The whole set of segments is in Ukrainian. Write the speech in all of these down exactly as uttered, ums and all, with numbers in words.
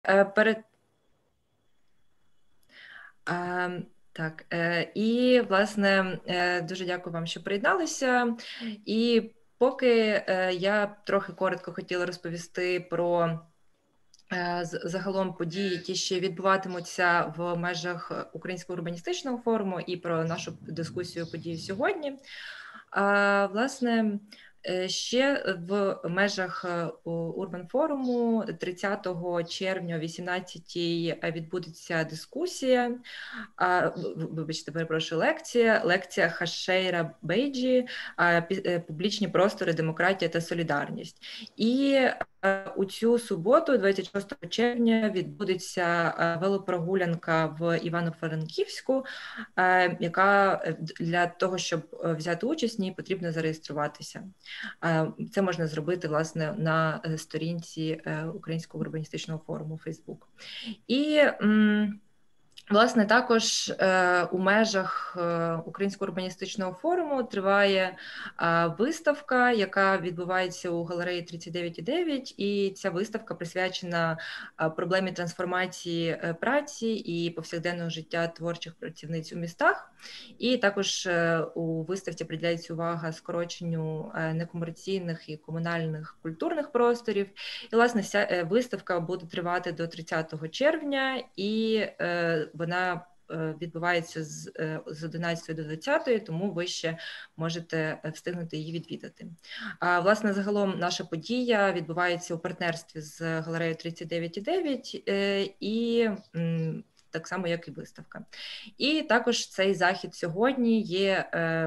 Е, перед... Е, так, е, і, власне, е, дуже дякую вам, що приєдналися. І поки е, я трохи коротко хотіла розповісти про е, з- загалом події, які ще відбуватимуться в межах Українського урбаністичного форуму, і про нашу дискусію подій сьогодні. А, власне, е, ще в межах е, Урбан форуму тридцятого червня о вісімнадцятій відбудеться дискусія, а, в- вибачте, перепрошую, лекція, лекція Хашейра Бейджі а, пі- е, «Публічні простори, демократія та солідарність». І е, у цю суботу, двадцять шостого червня, відбудеться е, велопрогулянка в Івано-Франківську, е, яка е, для того, щоб е, взяти участь, в ній потрібно зареєструватися. Е, Це можна зробити, власне, на е, сторінці е, Українського урбаністичного форуму Facebook. І м, власне, також е, у межах е, Українського урбаністичного форуму триває е, виставка, яка відбувається у галереї тридцять дев'ять дев'ять, і ця виставка присвячена е, проблемі трансформації е, праці і повсякденного життя творчих працівниць у містах. І також е, у виставці приділяється увага скороченню е, некомерційних і комунальних культурних просторів. І, власне, вся е, виставка буде тривати до тридцятого червня, і е, вона е, відбувається з, е, з одинадцятої до двадцятої, тому ви ще можете встигнути її відвідати. А, власне, загалом наша подія відбувається у партнерстві з галереєю тридцять дев'ять дев'ять е, і м, так само, як і виставка. І також цей захід сьогодні є, е,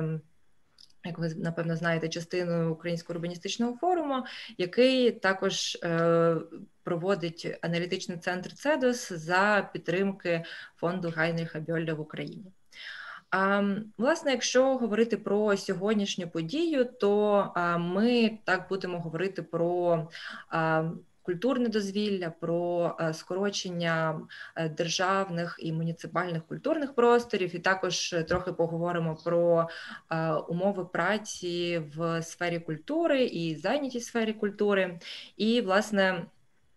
як ви, напевно, знаєте, частиною Українського урбаністичного форуму, який також е, проводить аналітичний центр «Цедос» за підтримки фонду Гайнріха Бьолля в Україні. А, власне, якщо говорити про сьогоднішню подію, то а, ми так будемо говорити про а, культурне дозвілля, про а, скорочення а, державних і муніципальних культурних просторів, і також трохи поговоримо про а, умови праці в сфері культури і зайнятість в сфері культури. І, власне,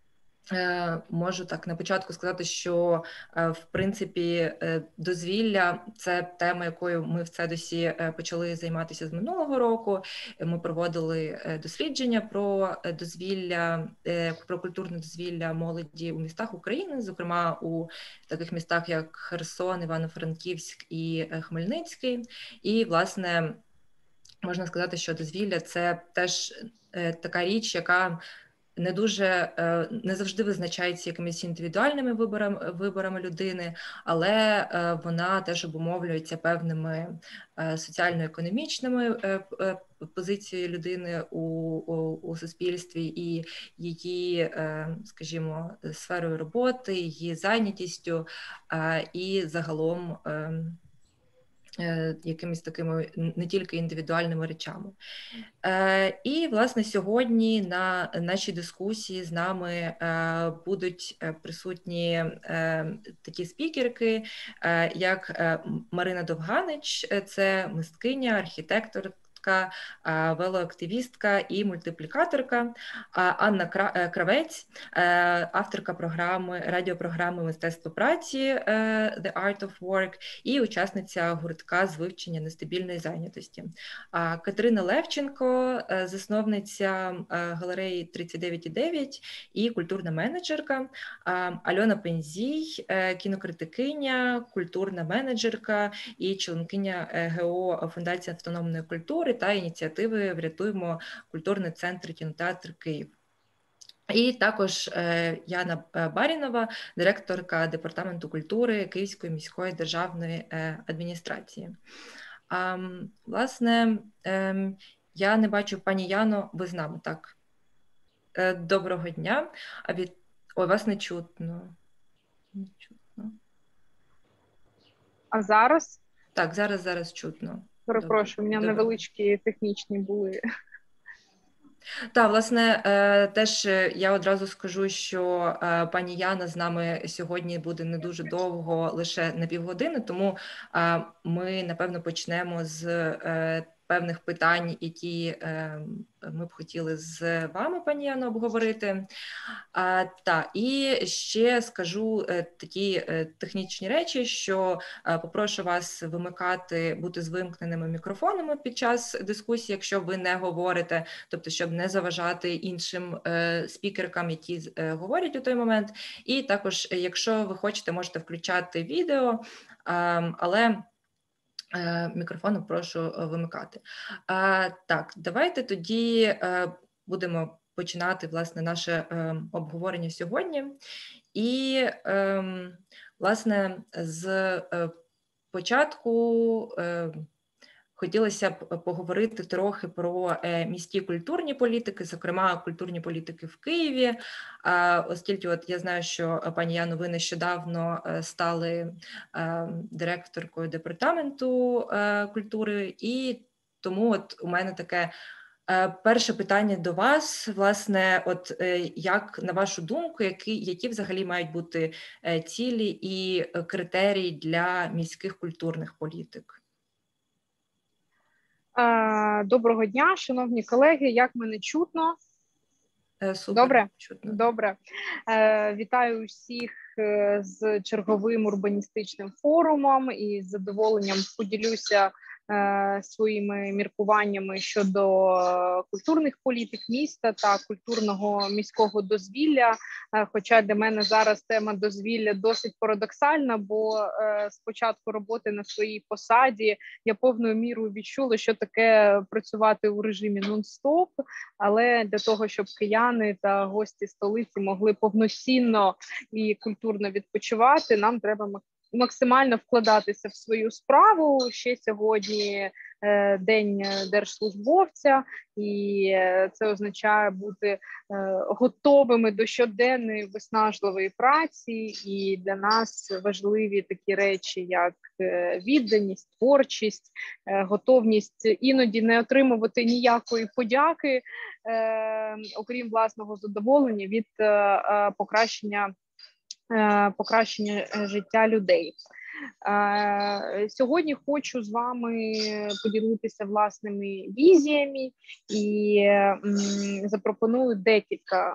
можу так на початку сказати, що в принципі дозвілля – це тема, якою ми в Цедосі почали займатися з минулого року. Ми проводили дослідження про дозвілля, про культурне дозвілля молоді у містах України, зокрема у таких містах, як Херсон, Івано-Франківськ і Хмельницький. І, власне, можна сказати, що дозвілля – це теж така річ, яка не дуже не завжди визначається якимись індивідуальними виборами, виборами людини, але вона теж обумовлюється певними соціально-економічними позицією людини у, у, у суспільстві і її, скажімо, сферою роботи, її зайнятістю і загалом якимись такими не тільки індивідуальними речами. І, власне, сьогодні на нашій дискусії з нами будуть присутні такі спікерки, як Марина Довганич, це мисткиня, архітектор, велоактивістка і мультиплікаторка, Анна Кравець, авторка програми, радіопрограми «Мистецтво праці» The Art of Work і учасниця гуртка з вивчення нестабільної зайнятості. Катерина Левченко, засновниця галереї тридцять дев'ять дев'ять і культурна менеджерка. Альона Пензій, кінокритикиня, культурна менеджерка і членкиня ГО Фундації автономної культури та ініціативи «Врятуємо культурний центр кінотеатр Київ». І також Яна Барінова, директорка Департаменту культури Київської міської державної адміністрації. А, власне, я не бачу пані Яно, ви з нами, так? Доброго дня. А від... Ой, вас не чутно. Не чутно. А зараз? Так, зараз, зараз чутно. Перепрошую, у мене Добре. невеличкі технічні були. Так, власне, теж я одразу скажу, що пані Яна з нами сьогодні буде не дуже довго, лише на півгодини, тому ми, напевно, почнемо з певних питань, які ми б хотіли з вами, пані Яно, обговорити. А, та, і ще скажу такі технічні речі, що попрошу вас вимикати, бути з вимкненими мікрофонами під час дискусії, якщо ви не говорите, тобто, щоб не заважати іншим спікеркам, які говорять у той момент. І також, якщо ви хочете, можете включати відео, але мікрофон прошу вимикати. Так, давайте тоді будемо починати, власне, наше обговорення сьогодні. І, власне, з початку хотілося б поговорити трохи про міські культурні політики, зокрема, культурні політики в Києві, оскільки от я знаю, що, пані Яно, ви нещодавно стали директоркою департаменту культури, і тому от у мене таке перше питання до вас, власне, от як, на вашу думку, які, які взагалі мають бути цілі і критерії для міських культурних політик? Доброго дня, шановні колеги, як мене чутно? Супер, Добре? чутно. Добре. Вітаю всіх з черговим урбаністичним форумом і з задоволенням поділюся своїми міркуваннями щодо культурних політик міста та культурного міського дозвілля. Хоча для мене зараз тема дозвілля досить парадоксальна, бо з початку роботи на своїй посаді я повною мірою відчула, що таке працювати у режимі нон-стоп, але для того, щоб кияни та гості столиці могли повноцінно і культурно відпочивати, нам треба максимально вкладатися в свою справу. Ще сьогодні е, День держслужбовця, і це означає бути е, готовими до щоденної виснажливої праці, і для нас важливі такі речі, як е, відданість, творчість, е, готовність іноді не отримувати ніякої подяки, е, окрім власного задоволення від е, е, покращення покращення життя людей. Сьогодні хочу з вами поділитися власними візіями і запропоную декілька,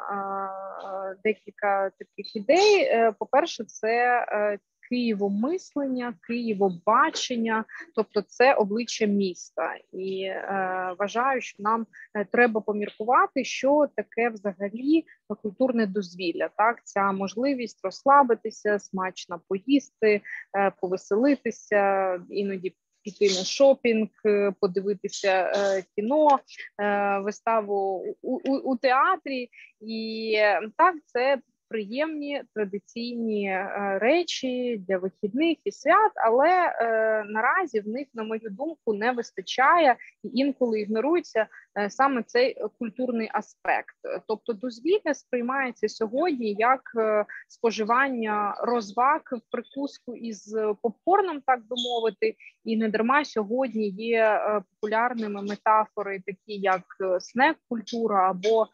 декілька таких ідей. По-перше, це Києвомислення, Києвобачення, тобто це обличчя міста. І е, вважаю, що нам треба поміркувати, що таке взагалі культурне дозвілля. Так, ця можливість розслабитися, смачно поїсти, е, повеселитися, іноді піти на шопінг, подивитися е, кіно, е, виставу у, у, у театрі. І так, це приємні традиційні е, речі для вихідних і свят, але е, наразі в них, на мою думку, не вистачає і інколи ігнорується е, саме цей культурний аспект. Тобто дозвілля сприймається сьогодні як е, споживання розваг в прикуску із попкорном, так би мовити, і не дарма сьогодні є е, популярними метафори, такі як снек-культура або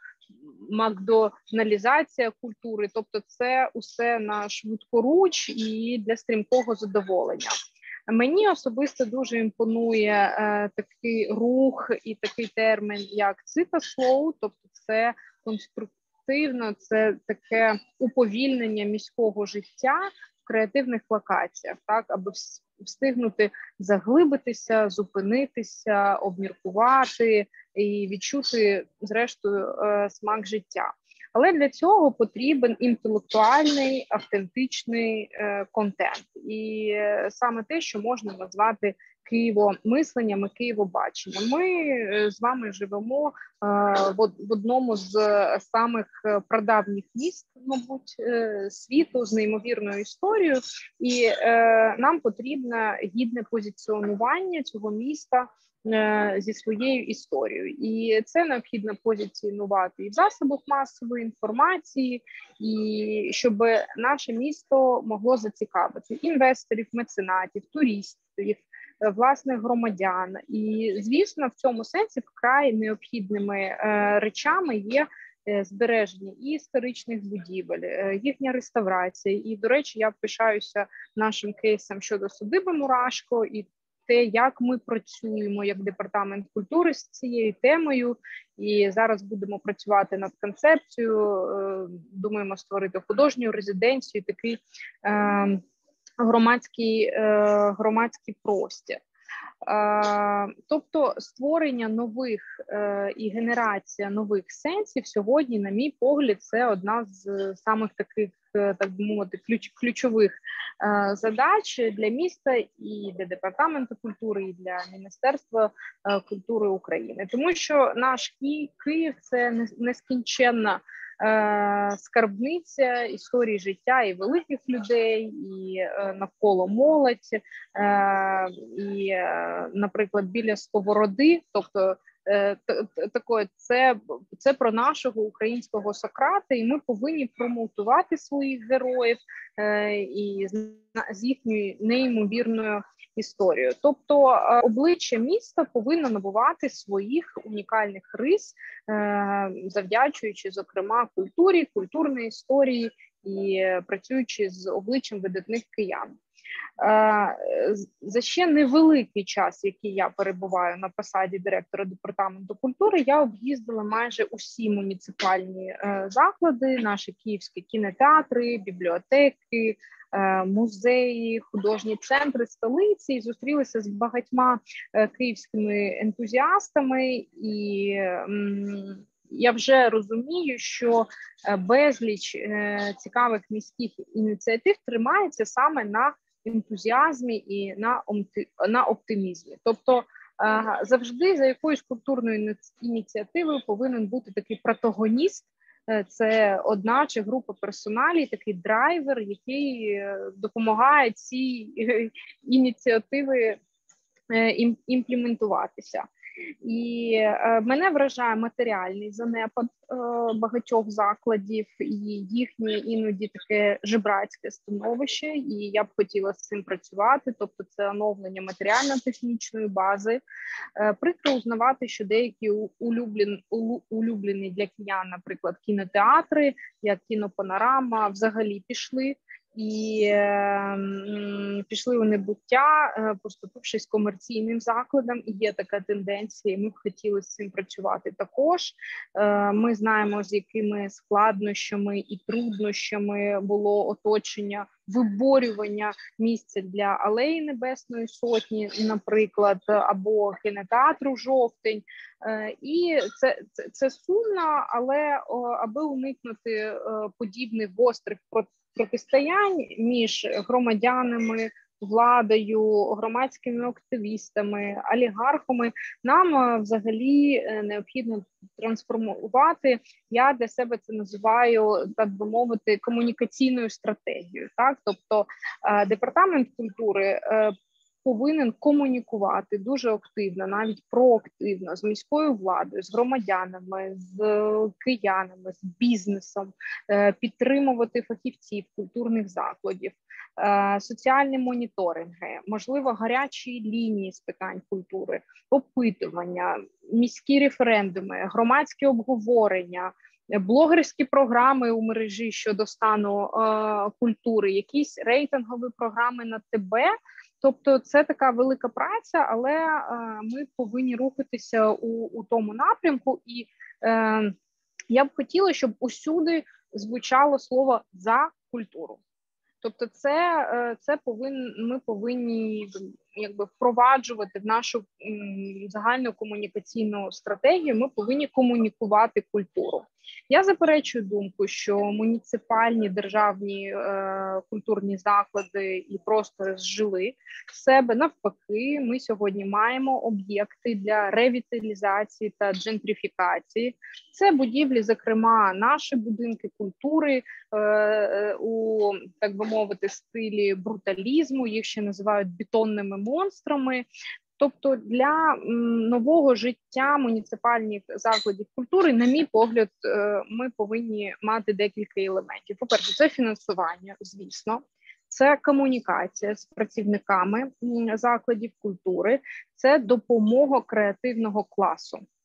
макдоналізація культури, тобто це усе на швидкоруч і для стрімкого задоволення. Мені особисто дуже імпонує е, такий рух і такий термін, як цитаслоу, тобто це конструктивно, це таке уповільнення міського життя в креативних локаціях, так, аби встигнути заглибитися, зупинитися, обміркувати і відчути, зрештою, смак життя. Але для цього потрібен інтелектуальний, автентичний контент. І саме те, що можна назвати Києвомисленням і Києвобаченням. Ми з вами живемо в одному з самих прадавніх міст, мабуть, світу з неймовірною історією, і нам потрібно гідне позиціонування цього міста зі своєю історією. І це необхідно позиціонувати і в засобах масової інформації, і щоб наше місто могло зацікавити інвесторів, меценатів, туристів, власних громадян. І, звісно, в цьому сенсі вкрай необхідними е, речами є е, збереження і історичних будівель, е, їхня реставрація. І, до речі, я пишаюся нашим кейсом щодо садиби Мурашко і те, як ми працюємо як департамент культури з цією темою. І зараз будемо працювати над концепцією, думаємо створити художню резиденцію, такий е, громадський, е, громадський простір. Тобто створення нових і генерація нових сенсів сьогодні, на мій погляд, це одна з самих таких, так би мовити, ключ, ключових задач для міста і для департаменту культури, і для Міністерства культури України. Тому що наш Київ – це нескінченна скарбниця історії життя і великих людей, і навколо молодь, і, наприклад, біля Сковороди, тобто такое, це, це про нашого українського Сократа, і ми повинні промоутувати своїх героїв і з їхньою неймовірною історією. Тобто обличчя міста повинно набувати своїх унікальних рис, завдячуючи, зокрема, культурі, культурної історії і працюючи з обличчям видатних киян. За ще невеликий час, який я перебуваю на посаді директора департаменту культури, я об'їздила майже усі муніципальні заклади, наші київські кінотеатри, бібліотеки, музеї, художні центри столиці, і зустрілися з багатьма київськими ентузіастами, і я вже розумію, що безліч цікавих міських ініціатив тримається саме на ентузіазмі і на, на оптимізмі. Тобто завжди за якоюсь культурною ініціативою повинен бути такий протагоніст, це одна чи група персоналів, такий драйвер, який допомагає ці ініціативи імплементуватися. І е, мене вражає матеріальний занепад е, багатьох закладів і їхнє іноді таке жебрацьке становище, і я б хотіла з цим працювати, тобто це оновлення матеріально-технічної бази. Е, прикро узнавати, що деякі улюблені, улюблені для киян, наприклад, кінотеатри, як кінопанорама, взагалі пішли. І е, пішли у небуття, е, поступившись комерційним закладам, і є така тенденція, і ми б хотіли з цим працювати також. Е, ми знаємо, з якими складнощами і труднощами було оточення, виборювання місця для Алеї Небесної Сотні, наприклад, або кінотеатру «Жовтень». Е, і це, це, це сумно, але о, аби уникнути е, подібних гострих протистоянь, протистоянь між громадянами, владою, громадськими активістами, олігархами, нам взагалі необхідно трансформувати. Я для себе це називаю, так би мовити, комунікаційною стратегією. Так? Тобто департамент культури повинен комунікувати дуже активно, навіть проактивно з міською владою, з громадянами, з киянами, з бізнесом, підтримувати фахівців культурних закладів, соціальні моніторинги, можливо, гарячі лінії з питань культури, опитування, міські референдуми, громадські обговорення, блогерські програми у мережі щодо стану е, культури, якісь рейтингові програми на ТБ. Тобто це така велика праця, але е, ми повинні рухатися у, у тому напрямку. І е, я б хотіла, щоб усюди звучало слово «за культуру». Тобто це, це повин, ми повинні якби впроваджувати в нашу м, загальну комунікаційну стратегію, ми повинні комунікувати культуру. Я заперечую думку, що муніципальні державні е, культурні заклади і простори зжили себе. Навпаки, ми сьогодні маємо об'єкти для ревіталізації та джентрифікації. Це будівлі, зокрема, наші будинки культури е, у, так би мовити, стилі бруталізму, їх ще називають бетонними монстрами. Тобто для нового життя муніципальних закладів культури, на мій погляд, ми повинні мати декілька елементів. По-перше, це фінансування, звісно, це комунікація з працівниками закладів культури, це допомога креативного класу.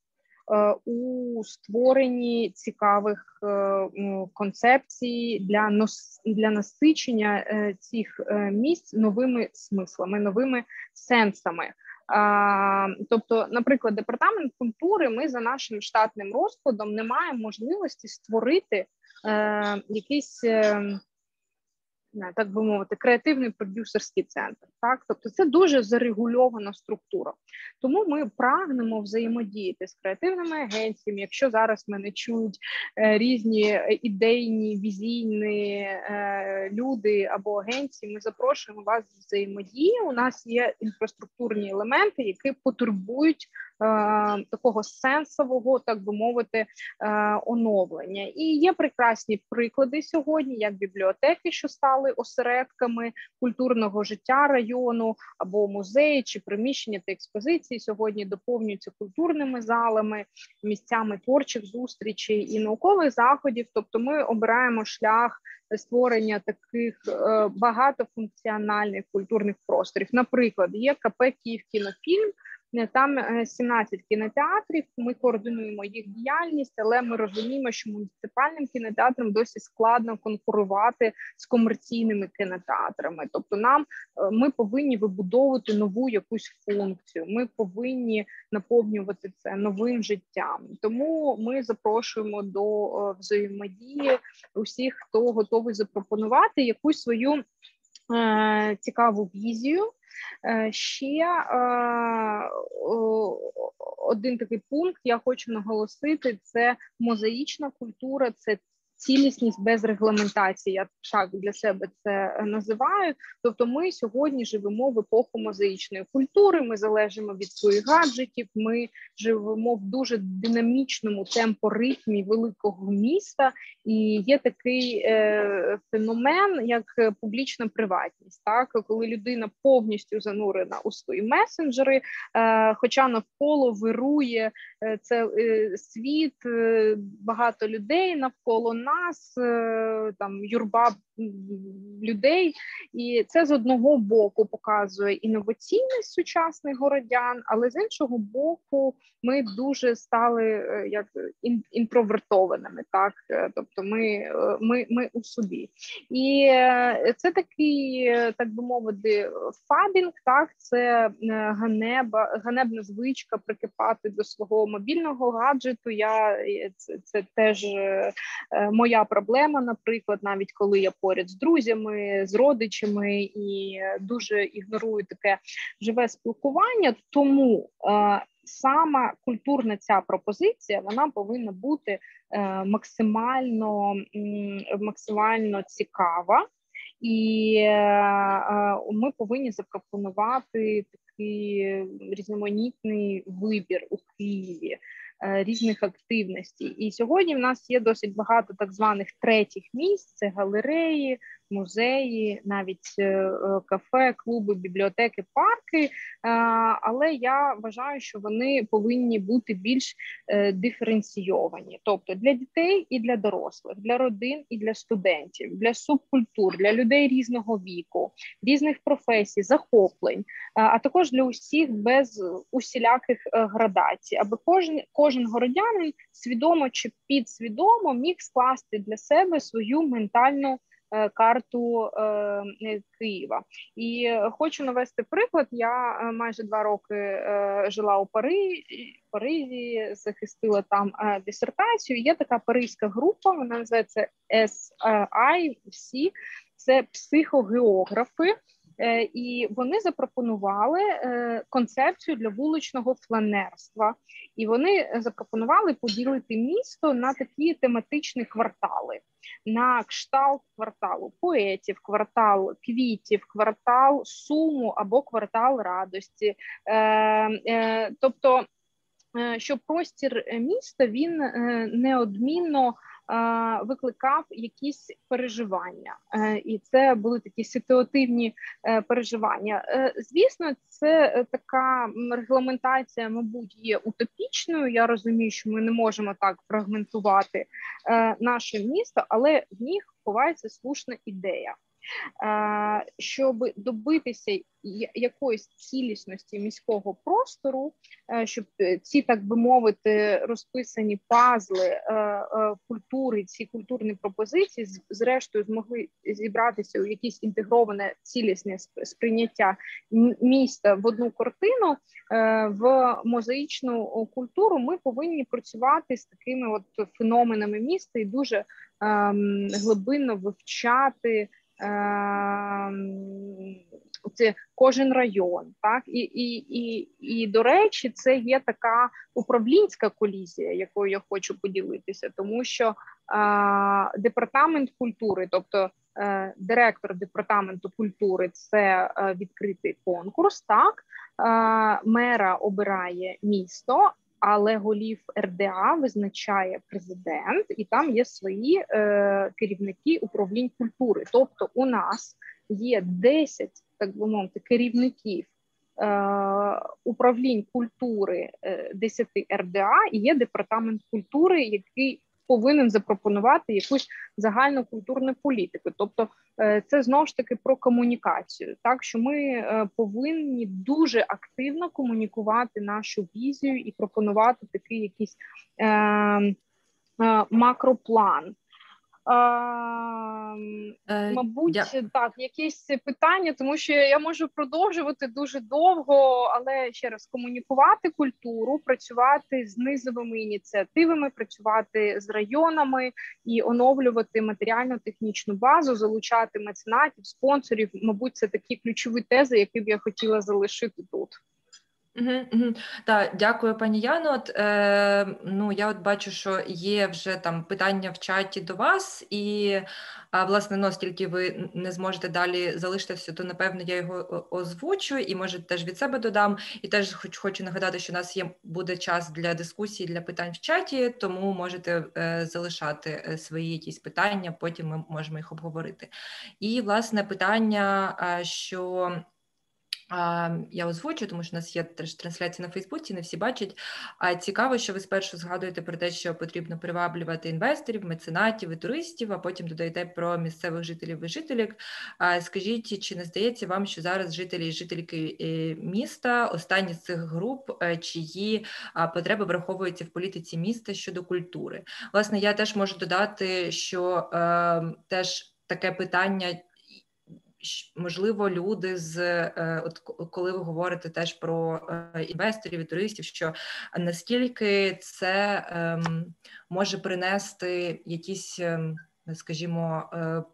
у створенні цікавих концепцій для нос, для насичення цих місць новими смислами, новими сенсами. А, тобто, наприклад, департамент культури, ми за нашим штатним розкладом не маємо можливості створити е, якийсь, е, так би мовити, креативний продюсерський центр. Так? Тобто це дуже зарегульована структура. Тому ми прагнемо взаємодіяти з креативними агенціями. Якщо зараз мене чують е, різні ідейні, візійні е, люди або агенції, ми запрошуємо вас до взаємодії. У нас є інфраструктурні елементи, які потребують е, такого сенсового, так би мовити, е, оновлення. І є прекрасні приклади сьогодні, як бібліотеки, що стали осередками культурного життя району, або музеї чи приміщення та експозиції сьогодні доповнюються культурними залами, місцями творчих зустрічей і наукових заходів. Тобто ми обираємо шлях створення таких е, багатофункціональних культурних просторів. Наприклад, є КП «Київкінофільм», там сімнадцять кінотеатрів, ми координуємо їх діяльність, але ми розуміємо, що муніципальним кінотеатрам досить складно конкурувати з комерційними кінотеатрами. Тобто нам, ми повинні вибудовувати нову якусь функцію, ми повинні наповнювати це новим життям. Тому ми запрошуємо до взаємодії усіх, хто готовий запропонувати якусь свою е, цікаву візію. Ще один такий пункт я хочу наголосити: це мозаїчна культура, це цілісність без регламентації. Я так для себе це називаю. Тобто ми сьогодні живемо в епоху мозаїчної культури, ми залежимо від своїх гаджетів, ми живемо в дуже динамічному темпоритмі великого міста, і є такий е, феномен, як публічна приватність. Так? Коли людина повністю занурена у свої месенджери, е, хоча навколо вирує е, це е, світ, е, багато людей навколо нас, там юрба людей, і це з одного боку показує інноваційність сучасних городян, але з іншого боку ми дуже стали як інтровертованими, так, тобто ми, ми, ми у собі. І це такий, так би мовити, фабінг, так, це ганеба, ганебна звичка прикипати до свого мобільного гаджету. Я, це, це теж моя проблема, наприклад, навіть коли я поряд з друзями, з родичами і дуже ігнорую таке живе спілкування. Тому е, сама культурна ця пропозиція, вона повинна бути е, максимально, м, максимально цікава. І е, ми повинні запропонувати такий різноманітний вибір у Києві різних активностей. І сьогодні в нас є досить багато так званих третіх місць, це галереї, музеї, навіть кафе, клуби, бібліотеки, парки, але я вважаю, що вони повинні бути більш диференційовані, тобто для дітей і для дорослих, для родин і для студентів, для субкультур, для людей різного віку, різних професій, захоплень, а також для усіх без усіляких градацій, аби кожен, кожен городянин свідомо чи підсвідомо міг скласти для себе свою ментальну карту е, Києва. І хочу навести приклад. Я майже два роки е, жила у Парижі, Парижі, захистила там е, дисертацію. Є така паризька група, вона називається ес ай сі, це психогеографи. І вони запропонували концепцію для вуличного фланерства. І вони запропонували поділити місто на такі тематичні квартали. На кшталт кварталу поетів, квартал квітів, квартал суму або квартал радості. Тобто, щоб простір міста, він неодмінно викликав якісь переживання, і це були такі ситуативні переживання. Звісно, це така регламентація, мабуть, є утопічною. Я розумію, що ми не можемо так фрагментувати наше місто, але в них ховається слушна ідея. Щоб добитися якоїсь цілісності міського простору, щоб ці, так би мовити, розписані пазли культури, ці культурні пропозиції зрештою змогли зібратися у якесь інтегроване цілісне сприйняття міста в одну картину, в мозаїчну культуру, ми повинні працювати з такими от феноменами міста і дуже глибинно вивчати це кожен район, так і, і, і, і до речі, це є така управлінська колізія, якою я хочу поділитися, тому що а, департамент культури, тобто а, директор департаменту культури, це а, відкритий конкурс, так а, мера обирає місто. Але голів ер де а визначає президент, і там є свої е, керівники управлінь культури. Тобто у нас є десять, так би мовити, керівників е, управлінь культури е, десять ер де а, і є департамент культури, який повинен запропонувати якусь загальну культурну політику. Тобто це знову ж таки про комунікацію, так що ми повинні дуже активно комунікувати нашу візію і пропонувати такий якийсь е, е, макроплан. А, Е, мабуть, дя- так, якісь питання, тому що я можу продовжувати дуже довго, але ще раз комунікувати культуру, працювати з низовими ініціативами, працювати з районами і оновлювати матеріально-технічну базу, залучати меценатів, спонсорів. Мабуть, це такі ключові тези, які б я хотіла залишити тут. Угу, угу. Так, дякую, пані Яно. От, е, ну, я от бачу, що є вже там питання в чаті до вас, і а, власне, ну, оскільки ви не зможете далі залишитися, то напевно я його озвучу і може теж від себе додам. І теж хоч хочу нагадати, що у нас є буде час для дискусії, для питань в чаті, тому можете е, залишати свої якісь питання, потім ми можемо їх обговорити. І власне питання, що я озвучу, тому що у нас є теж трансляція на Фейсбуці, не всі бачать. А цікаво, що ви спершу згадуєте про те, що потрібно приваблювати інвесторів, меценатів і туристів, а потім додаєте про місцевих жителів і жителів. Скажіть, чи не здається вам, що зараз жителі і жительки міста, останні з цих груп, чиї потреби враховуються в політиці міста щодо культури? Власне, я теж можу додати, що е, теж таке питання. Можливо, люди з от коли ви говорите теж про інвесторів і туристів, що наскільки це ем, може принести якісь, скажімо,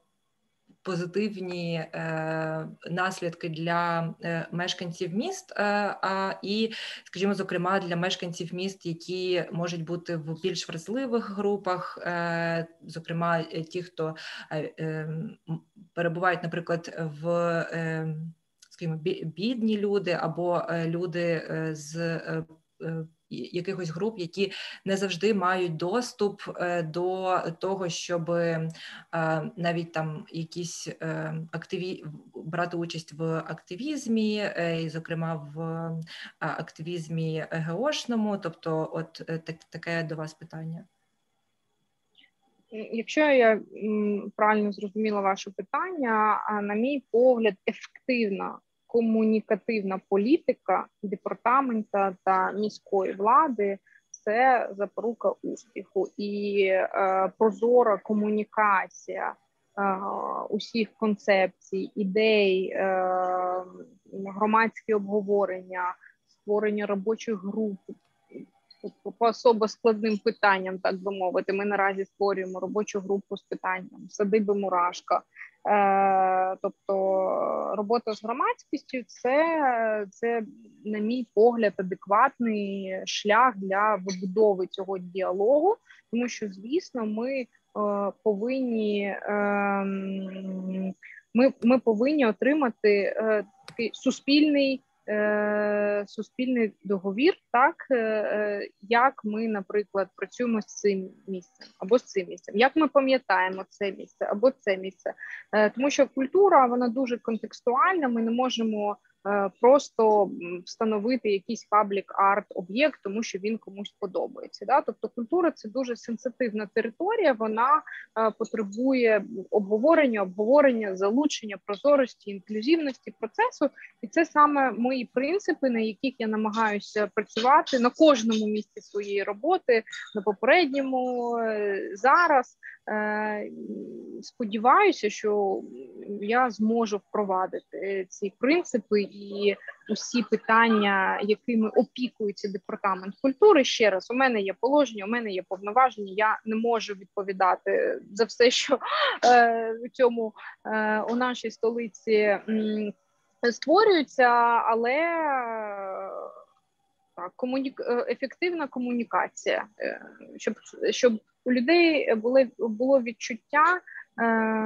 позитивні е, наслідки для е, мешканців міст, е, а, і, скажімо, зокрема, для мешканців міст, які можуть бути в більш вразливих групах, е, зокрема, ті, хто е, е, перебувають, наприклад, в е, скажімо, бідні люди або люди з якихось груп, які не завжди мають доступ до того, щоб навіть там якісь активі... брати участь в активізмі, і, зокрема, в активізмі ГОшному. Тобто, от так, таке до вас питання. Якщо я правильно зрозуміла ваше питання, на мій погляд, ефективна комунікативна політика департамента та міської влади – це запорука успіху. І е, прозора комунікація е, усіх концепцій, ідей, е, громадські обговорення, створення робочих груп, по особо складним питанням, так би мовити. Ми наразі створюємо робочу групу з питанням садиби Мурашка. Е, тобто робота з громадськістю це, це, на мій погляд, адекватний шлях для вибудови цього діалогу, тому що, звісно, ми е, повинні е, ми, ми повинні отримати е, такий суспільний суспільний договір, так, як ми, наприклад, працюємо з цим місцем або з цим місцем, як ми пам'ятаємо це місце або це місце. Тому що культура, вона дуже контекстуальна, ми не можемо просто встановити якийсь паблік-арт-об'єкт, тому що він комусь подобається. Да? Тобто культура – це дуже сенситивна територія, вона потребує обговорення, обговорення, залучення, прозорості, інклюзивності процесу. І це саме мої принципи, на яких я намагаюся працювати на кожному місці своєї роботи, на попередньому, зараз. Сподіваюся, що я зможу впровадити ці принципи і усі питання, якими опікується департамент культури. Ще раз, у мене є положення, у мене є повноваження, я не можу відповідати за все, що е, в цьому е, у нашій столиці м, створюється, але так, комунік... ефективна комунікація, щоб, щоб у людей було, було відчуття е,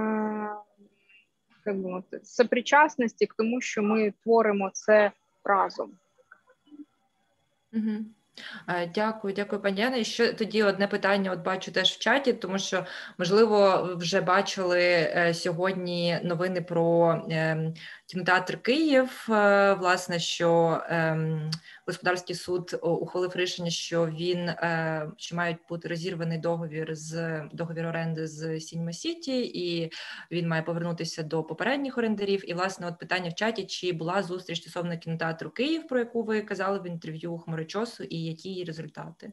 як би мовити, сопричасності к тому, що ми творимо це разом. Угу. Дякую, дякую, пані Яна. І ще тоді одне питання, от бачу теж в чаті, тому що, можливо, вже бачили е, сьогодні новини про е, кінотеатр Київ, е, власне, що е, господарський суд ухвалив рішення, що він, е, що мають бути розірваний договір з договір оренди з Cinema City, і він має повернутися до попередніх орендарів. І, власне, от питання в чаті, чи була зустріч стосовно кінотеатру Київ, про яку ви казали в інтерв'ю Хмарочосу, і які її результати?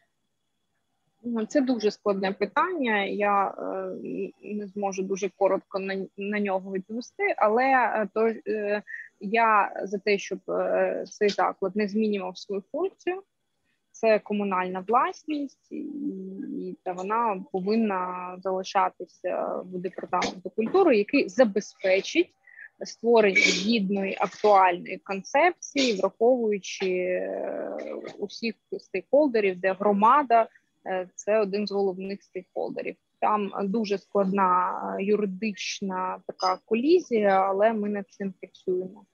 Це дуже складне питання, я е, не зможу дуже коротко на, на нього відповісти, але е, то, е, я за те, щоб е, цей заклад не змінював свою функцію. Це комунальна власність, і, і та вона повинна залишатися в департаменту культури, який забезпечить створення гідної, актуальної концепції, враховуючи усіх стейкхолдерів, де громада – це один з головних стейкхолдерів. Там дуже складна юридична така колізія, але ми над цим працюємо.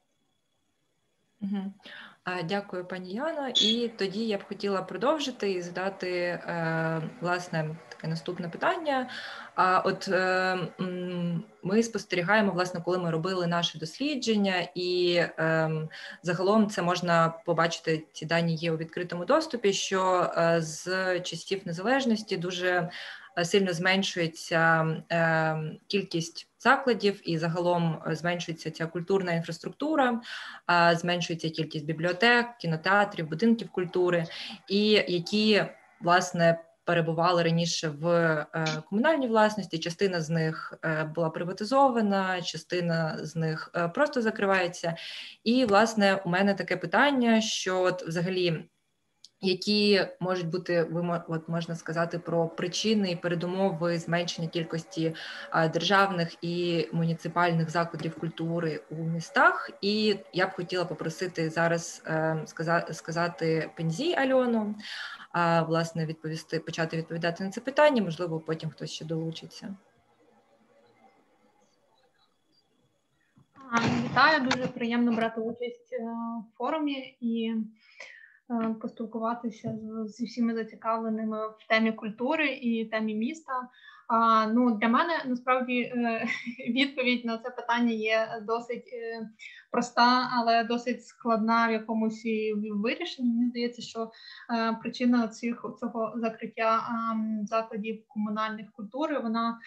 Угу. Дякую, пані Яно. І тоді я б хотіла продовжити і задати, власне, таке наступне питання. От ми спостерігаємо, власне, коли ми робили наше дослідження, і загалом це можна побачити, ці дані є у відкритому доступі, що з часів незалежності дуже сильно зменшується кількість закладів і загалом зменшується ця культурна інфраструктура, зменшується кількість бібліотек, кінотеатрів, будинків культури, і які, власне, перебували раніше в комунальній власності, частина з них була приватизована, частина з них просто закривається. І, власне, у мене таке питання, що от взагалі, які можуть бути, ви от можна сказати, про причини і передумови зменшення кількості державних і муніципальних закладів культури у містах. І я б хотіла попросити зараз сказати, сказати Пензі Альону, власне, відповісти, почати відповідати на це питання, можливо, потім хтось ще долучиться. Вітаю, дуже приємно брати участь в форумі і поспілкуватися зі всіма зацікавленими в темі культури і темі міста. А, ну, для мене, насправді, відповідь на це питання є досить проста, але досить складна в якомусь вирішенні. Мені здається, що причина цих, цього закриття закладів комунальних культури, вона,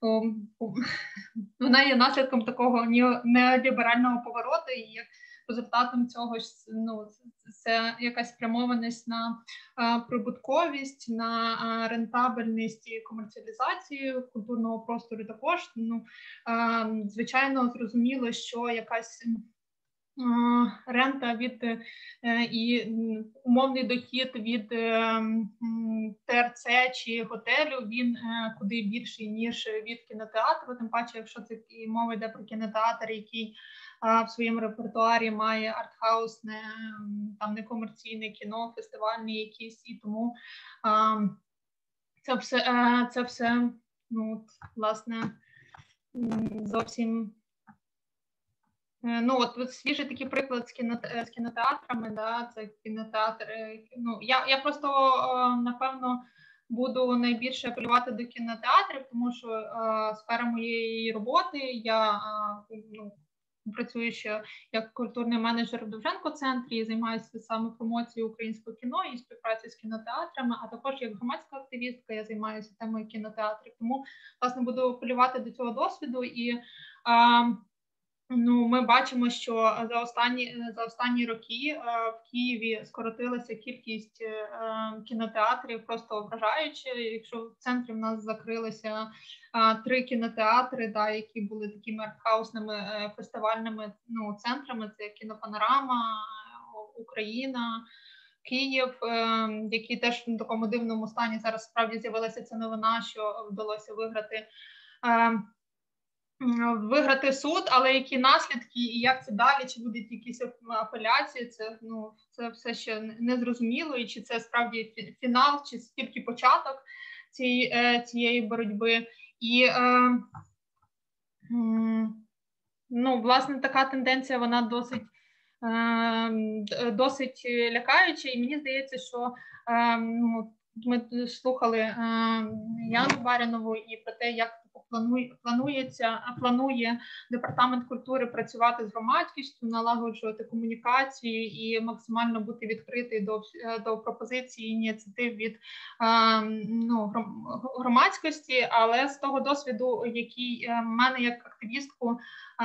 вона є наслідком такого неоліберального повороту, і результатом цього ну, це якась спрямованість на а, прибутковість, на а, рентабельність і комерціалізацію культурного простору також. Ну, а, звичайно, зрозуміло, що якась а, рента від е, і умовний дохід від е, ТРЦ чи готелю, він е, куди більший, ніж від кінотеатру, тим паче, якщо це мова йде про кінотеатр, який в своєму репертуарі має артхаусне, там некомерційне кіно, фестивальні якісь, і тому а, це все, а, це все, ну, власне, зовсім, ну, от, от свіжий такий приклад з, кіноте, з кінотеатрами, да, це кінотеатри, ну, я, я просто, напевно, буду найбільше апелювати до кінотеатрів, тому що а, сфера моєї роботи, я, а, ну, працюю ще як культурний менеджер в Довженко-центрі, і займаюся саме промоцією українського кіно і співпраці з кінотеатрами, а також як громадська активістка я займаюся темою кінотеатрів. Тому, власне, буду апелювати до цього досвіду. І а, ну, ми бачимо, що за останні, за останні роки а, в Києві скоротилася кількість а, кінотеатрів, просто вражаючи. Якщо в центрі в нас закрилися а, три кінотеатри, да, які були такими артхаусними а, фестивальними ну, центрами, це Кінопанорама, Україна, Київ, а, які теж в такому дивному стані зараз справді з'явилася ця новина, що вдалося виграти а, виграти суд, але які наслідки і як це далі, чи будуть якісь апеляції, це, ну, це все ще не зрозуміло, і чи це справді фінал, чи тільки початок цієї, цієї боротьби. І, е, ну, власне, така тенденція, вона досить, е, досить лякаюча, і мені здається, що е, ну, ми слухали е, Яну Барінову і про те, як Планує, планується, планує департамент культури працювати з громадськістю, налагоджувати комунікацію і максимально бути відкритий до, до пропозицій, ініціатив від ну, громадськості. Але з того досвіду, який в мене як активістку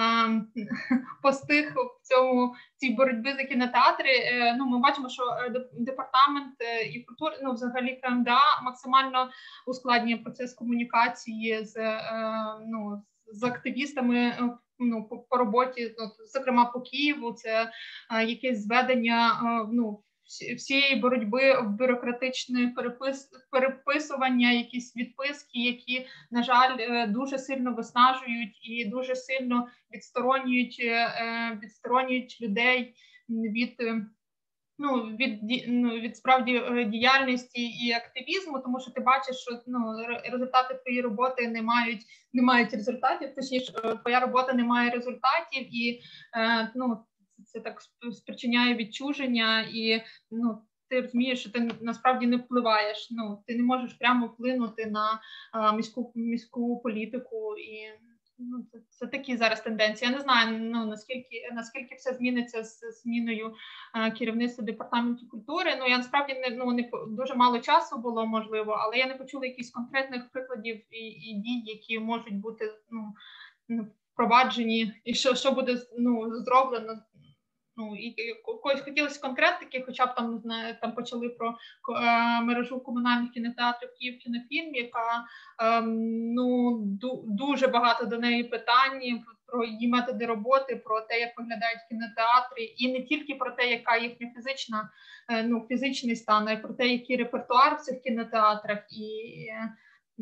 постиг в цьому цій боротьбі за кінотеатри, ну, ми бачимо, що департамент і культури, ну, взагалі КМДА максимально ускладнює процес комунікації з, ну, з активістами, ну, по, по роботі, ну, зокрема по Києву, це якесь зведення, ну, всієї боротьби в бюрократичне перепис, переписування, якісь відписки, які, на жаль, дуже сильно виснажують і дуже сильно відсторонюють, відсторонюють людей від, ну, від, ну, від справді діяльності і активізму, тому що ти бачиш, що, ну, результати твоєї роботи не мають, не мають результатів, точніше, твоя робота не має результатів, і, ну, це так спричиняє відчуження, і, ну, ти розумієш, що ти насправді не впливаєш, ну, ти не можеш прямо вплинути на а, міську, міську політику, і, ну, це, це такі зараз тенденції. Я не знаю, ну, наскільки, наскільки все зміниться з зміною а, керівництва департаменту культури. Ну, я насправді не, ну, не, дуже мало часу було, можливо, але я не почула якихось конкретних прикладів і, і дій, які можуть бути, ну, впроваджені, і що, що буде, ну, зроблено. Ну, і когось хотілося конкретики, хоча б там, не, там почали про е, мережу комунальних кінотеатрів Київ кінофільм, яка е, ну, ду, дуже багато до неї питань про її методи роботи, про те, як виглядають кінотеатри, і не тільки про те, яка їхня фізична, е, ну, фізичний стан, а й про те, який репертуар в цих кінотеатрах, і, е,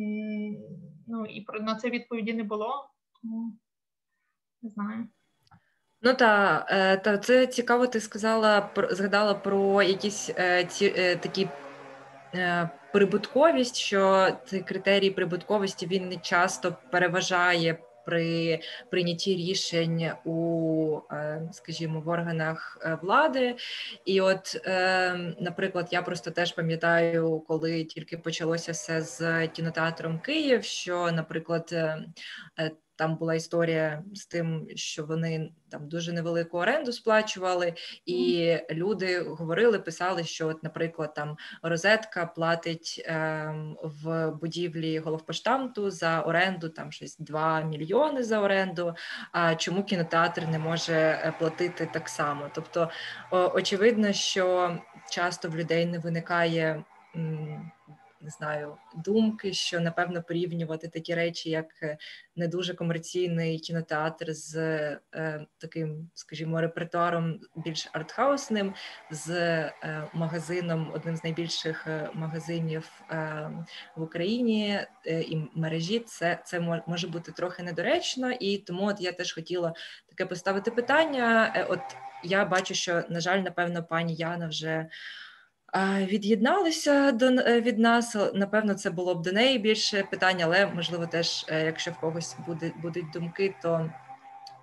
ну, і про, на це відповіді не було, тому не знаю. Ну та, та це цікаво, ти сказала, згадала про якісь ці такі прибутковість, що цей критерій прибутковості, він не часто переважає при прийнятті рішень у, скажімо, в органах влади. І от, наприклад, я просто теж пам'ятаю, коли тільки почалося все з кінотеатром Київ, що, наприклад, там була історія з тим, що вони там дуже невелику оренду сплачували, і люди говорили, писали, що, от, наприклад, там розетка платить е, в будівлі головпоштамту за оренду там щось два мільйони за оренду, а чому кінотеатр не може платити так само? Тобто, о, очевидно, що часто в людей не виникає м, не знаю, думки, що, напевно, порівнювати такі речі, як не дуже комерційний кінотеатр з е, таким, скажімо, репертуаром більш артхаусним, з е, магазином, одним з найбільших магазинів е, в Україні е, і мережі, це, це може бути трохи недоречно, і тому от я теж хотіла таке поставити питання. Е, от я бачу, що, на жаль, напевно, пані Яна вже від'єдналися до, від нас. Напевно, це було б до неї більше питань, але, можливо, теж, якщо в когось буде, будуть думки, то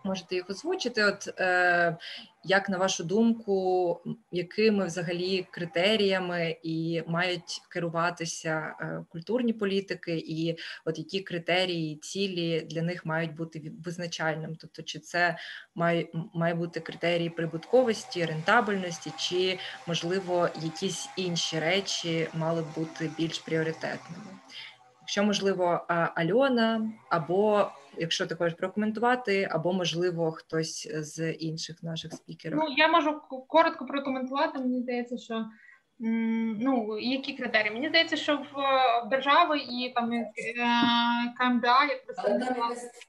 можете їх озвучити. От е, як на вашу думку, якими взагалі критеріями і мають керуватися е, культурні політики, і от які критерії, цілі для них мають бути визначальним? Тобто, чи це має, має бути критерії прибутковості, рентабельності, чи, можливо, якісь інші речі мали б бути більш пріоритетними? Якщо, можливо, Альона, або, якщо ти хочеш прокоментувати, або, можливо, хтось з інших наших спікерів. Ну, я можу коротко прокоментувати. Мені здається, що, ну, які критерії? Мені здається, що в, в держави і там КМДА, як представника...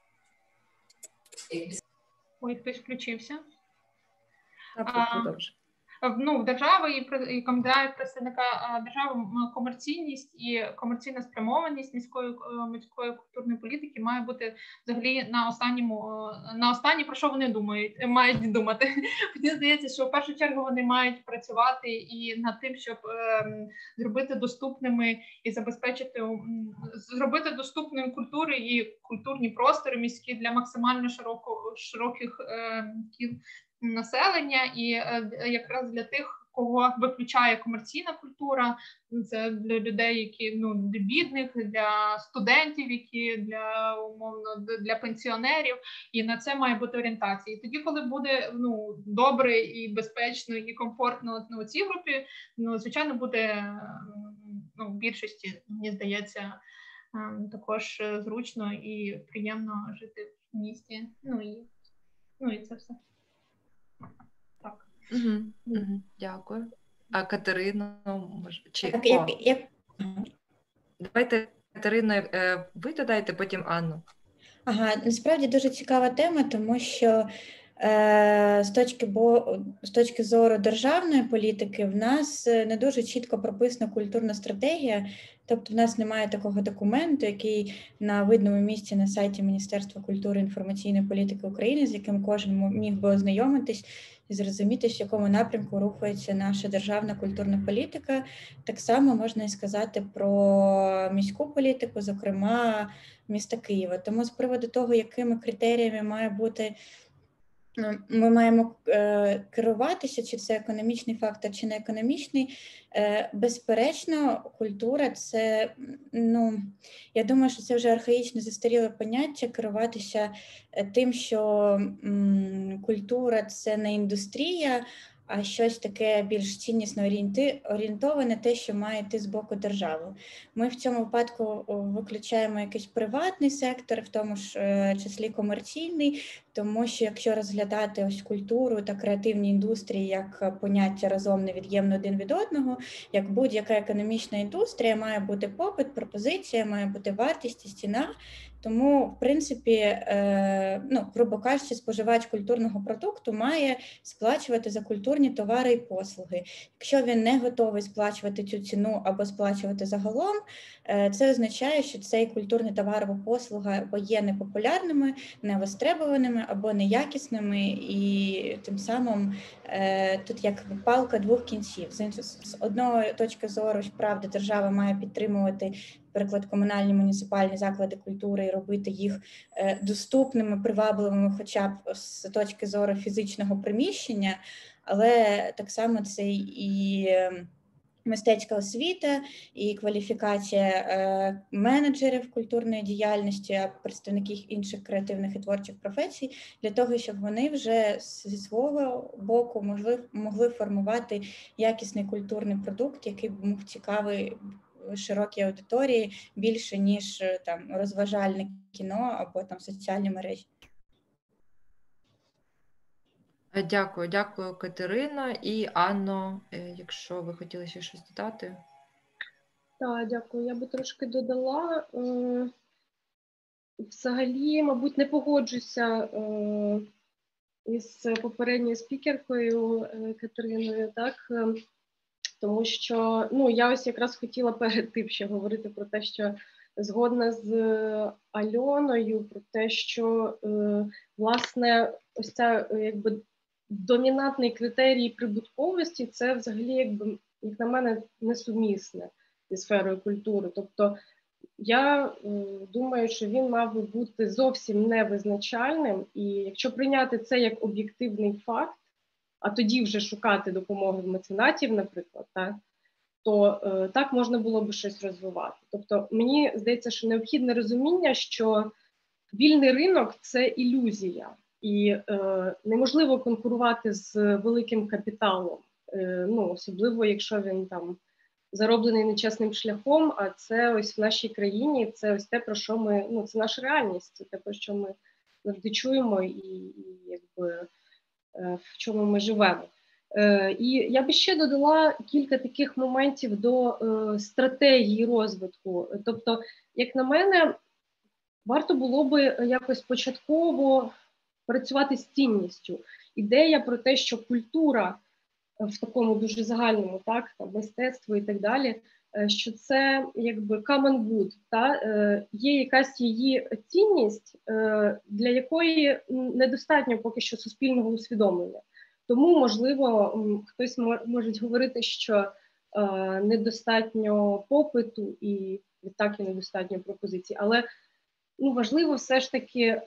Ой, хтось включився. Так, продовжуй. Ну, в держави і КМДА, і представника держави комерційність і комерційна спрямованість міської міської культурної політики має бути взагалі на останньому, на останнє, про що вони думають, мають думати. Мені здається, що в першу чергу вони мають працювати і над тим, щоб е, зробити доступними і забезпечити, зробити доступною культури і культурні простори міські для максимально широко, широких е, кіл населення, і е, якраз для тих, кого виключає комерційна культура, це для людей, які, ну, для бідних, для студентів, які для, умовно, для пенсіонерів, і на це має бути орієнтація. І тоді, коли буде, ну, добре і безпечно і комфортно, ну, цій групі, ну, звичайно, буде, ну, в більшості, мені здається, також зручно і приємно жити в місті. Ну і, ну, і це все. Так. Угу, угу, дякую. А Катерина, може, чи... Так, як, як... Давайте, Катерина, ви додайте, потім Анну. Ага, насправді дуже цікава тема, тому що е, з, точки, бо, з точки зору державної політики в нас не дуже чітко прописана культурна стратегія, тобто в нас немає такого документу, який на видному місці на сайті Міністерства культури і інформаційної політики України, з яким кожен міг би ознайомитись і зрозуміти, в якому напрямку рухається наша державна культурна політика. Так само можна і сказати про міську політику, зокрема міста Києва. Тому з приводу того, якими критеріями має бути, ми маємо е, керуватися, чи це економічний фактор, чи не економічний. Е, безперечно, культура – це, ну, я думаю, що це вже архаїчне застаріле поняття, керуватися тим, що м, культура – це не індустрія, а щось таке більш ціннісно орієнтоване, те, що має йти з боку держави. Ми в цьому випадку виключаємо якийсь приватний сектор, в тому ж числі комерційний, тому що якщо розглядати ось культуру та креативні індустрії як поняття разом невід'ємно один від одного, як будь-яка економічна індустрія, має бути попит, пропозиція, має бути вартість і ціна. Тому, в принципі, е, ну, грубо кажучи, споживач культурного продукту має сплачувати за культурні товари і послуги. Якщо він не готовий сплачувати цю ціну або сплачувати загалом, е, це означає, що цей культурний товар або послуга або є непопулярними, невостребованими або неякісними, і тим самим е, тут як палка двох кінців. З, з одної точки зору, правда, держава має підтримувати, наприклад, комунальні муніципальні заклади культури і робити їх доступними, привабливими хоча б з точки зору фізичного приміщення, але так само це і мистецька освіта, і кваліфікація менеджерів культурної діяльності, представників інших креативних і творчих професій, для того, щоб вони вже зі свого боку могли, могли формувати якісний культурний продукт, який був цікавий широкій аудиторії більше, ніж там розважальне кіно або там соціальні мережі. Дякую, дякую, Катерина. І Анно, якщо ви хотіли ще щось додати. Так, дякую. Я би трошки додала. Взагалі, мабуть, не погоджуся із попередньою спікеркою Катериною, так? Тому що, ну, я ось якраз хотіла перед тим ще говорити про те, що згодна з Альоною, про те, що, е, власне, ось ця, якби, домінантний критерій прибутковості, це взагалі, якби, як на мене, несумісне зі сферою культури. Тобто, я думаю, що він мав би бути зовсім невизначальним, і якщо прийняти це як об'єктивний факт, а тоді вже шукати допомоги в меценатів, наприклад, так, то е, так можна було б щось розвивати. Тобто мені здається, що необхідне розуміння, що вільний ринок – це ілюзія, і е, неможливо конкурувати з великим капіталом, е, ну, особливо, якщо він там зароблений нечесним шляхом, а це ось в нашій країні, це ось те, про що ми, ну, це наша реальність, це те, про що ми завжди чуємо і, і якби, е, в чому ми живемо. Е, і я би ще додала кілька таких моментів до е, стратегії розвитку. Тобто, як на мене, варто було би якось початково працювати з цінністю. Ідея про те, що культура в такому дуже загальному, так, там, мистецтво і так далі, що це якби common good, та, є якась її цінність, для якої недостатньо поки що суспільного усвідомлення. Тому, можливо, хтось може говорити, що недостатньо попиту і відтак і недостатньо пропозицій, але ну, важливо все ж таки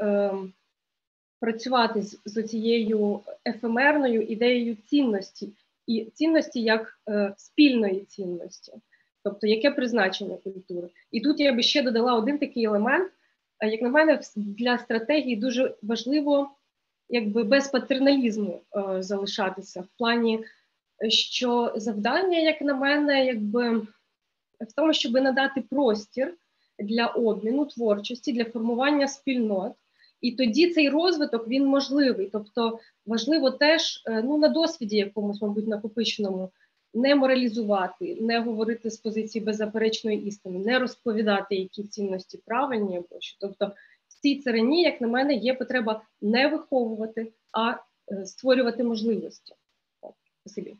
працювати з, з цією ефемерною ідеєю цінності, і цінності як е, спільної цінності, тобто яке призначення культури. І тут я би ще додала один такий елемент, як на мене, для стратегії дуже важливо якби без патерналізму е, залишатися, в плані, що завдання, як на мене, якби в тому, щоб надати простір для обміну творчості, для формування спільнот. І тоді цей розвиток, він можливий. Тобто важливо теж, ну, на досвіді якомусь, мабуть, накопиченому, не моралізувати, не говорити з позиції беззаперечної істини, не розповідати, які цінності правильні або що. Тобто в цій царині, як на мене, є потреба не виховувати, а створювати можливості. Спасибі.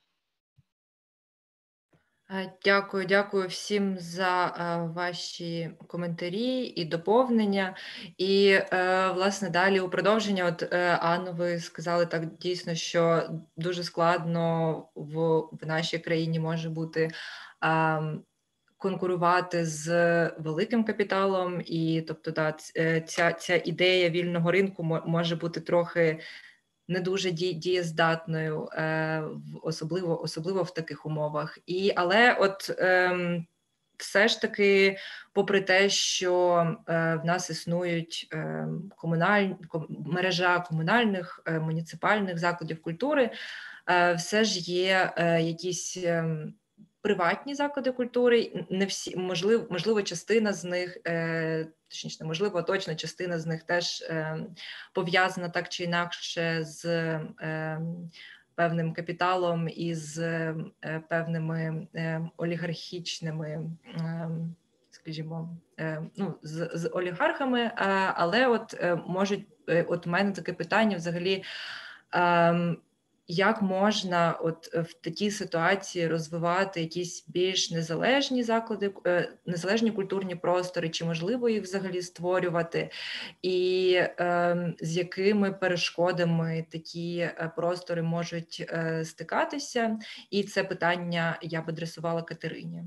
Дякую, дякую всім за е, ваші коментарі і доповнення. І, е, власне, далі у продовження, от, е, Анно, ви сказали так дійсно, що дуже складно в, в нашій країні може бути е, конкурувати з великим капіталом, і, тобто, да, ця, ця ідея вільного ринку може бути трохи не дуже дієздатною, особливо, особливо в таких умовах. І, але от ем, все ж таки, попри те, що е, в нас існують е, комуналь... мережа комунальних, е, муніципальних закладів культури, е, все ж є е, якісь е, приватні заклади культури, не всі, можливо, можливо частина з них, е, точніше, можливо, точно частина з них теж е, пов'язана так чи інакше з е, певним капіталом і з е, певними е, олігархічними, е, скажімо, е, ну, з, з олігархами, е, але от е, можуть, е, от у мене таке питання взагалі, е, як можна от в такій ситуації розвивати якісь більш незалежні заклади, незалежні культурні простори, чи можливо їх взагалі створювати, і е, з якими перешкодами такі простори можуть е, стикатися? І це питання я б адресувала Катерині.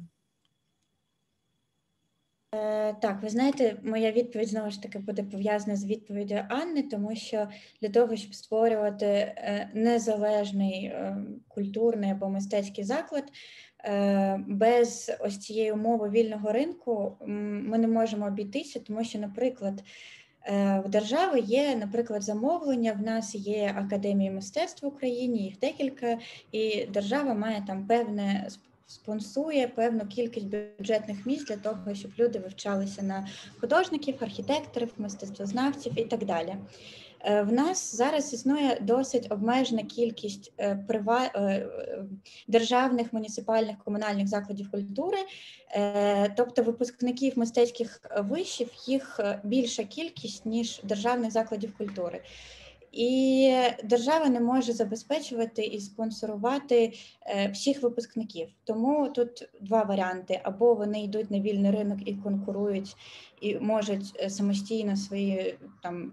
Так, ви знаєте, моя відповідь знову ж таки буде пов'язана з відповіддю Анни, тому що для того, щоб створювати незалежний культурний або мистецький заклад, без ось цієї умови вільного ринку ми не можемо обійтися, тому що, наприклад, в держави є, наприклад, замовлення, в нас є академії мистецтв в Україні, їх декілька, і держава має там певне спонсує певну кількість бюджетних місць для того, щоб люди вивчалися на художників, архітекторів, мистецтвознавців і так далі. В нас зараз існує досить обмежена кількість прива... державних, муніципальних, комунальних закладів культури, тобто випускників мистецьких вишів їх більша кількість, ніж державних закладів культури. І держава не може забезпечувати і спонсорувати всіх випускників. Тому тут два варіанти. Або вони йдуть на вільний ринок і конкурують, і можуть самостійно свої там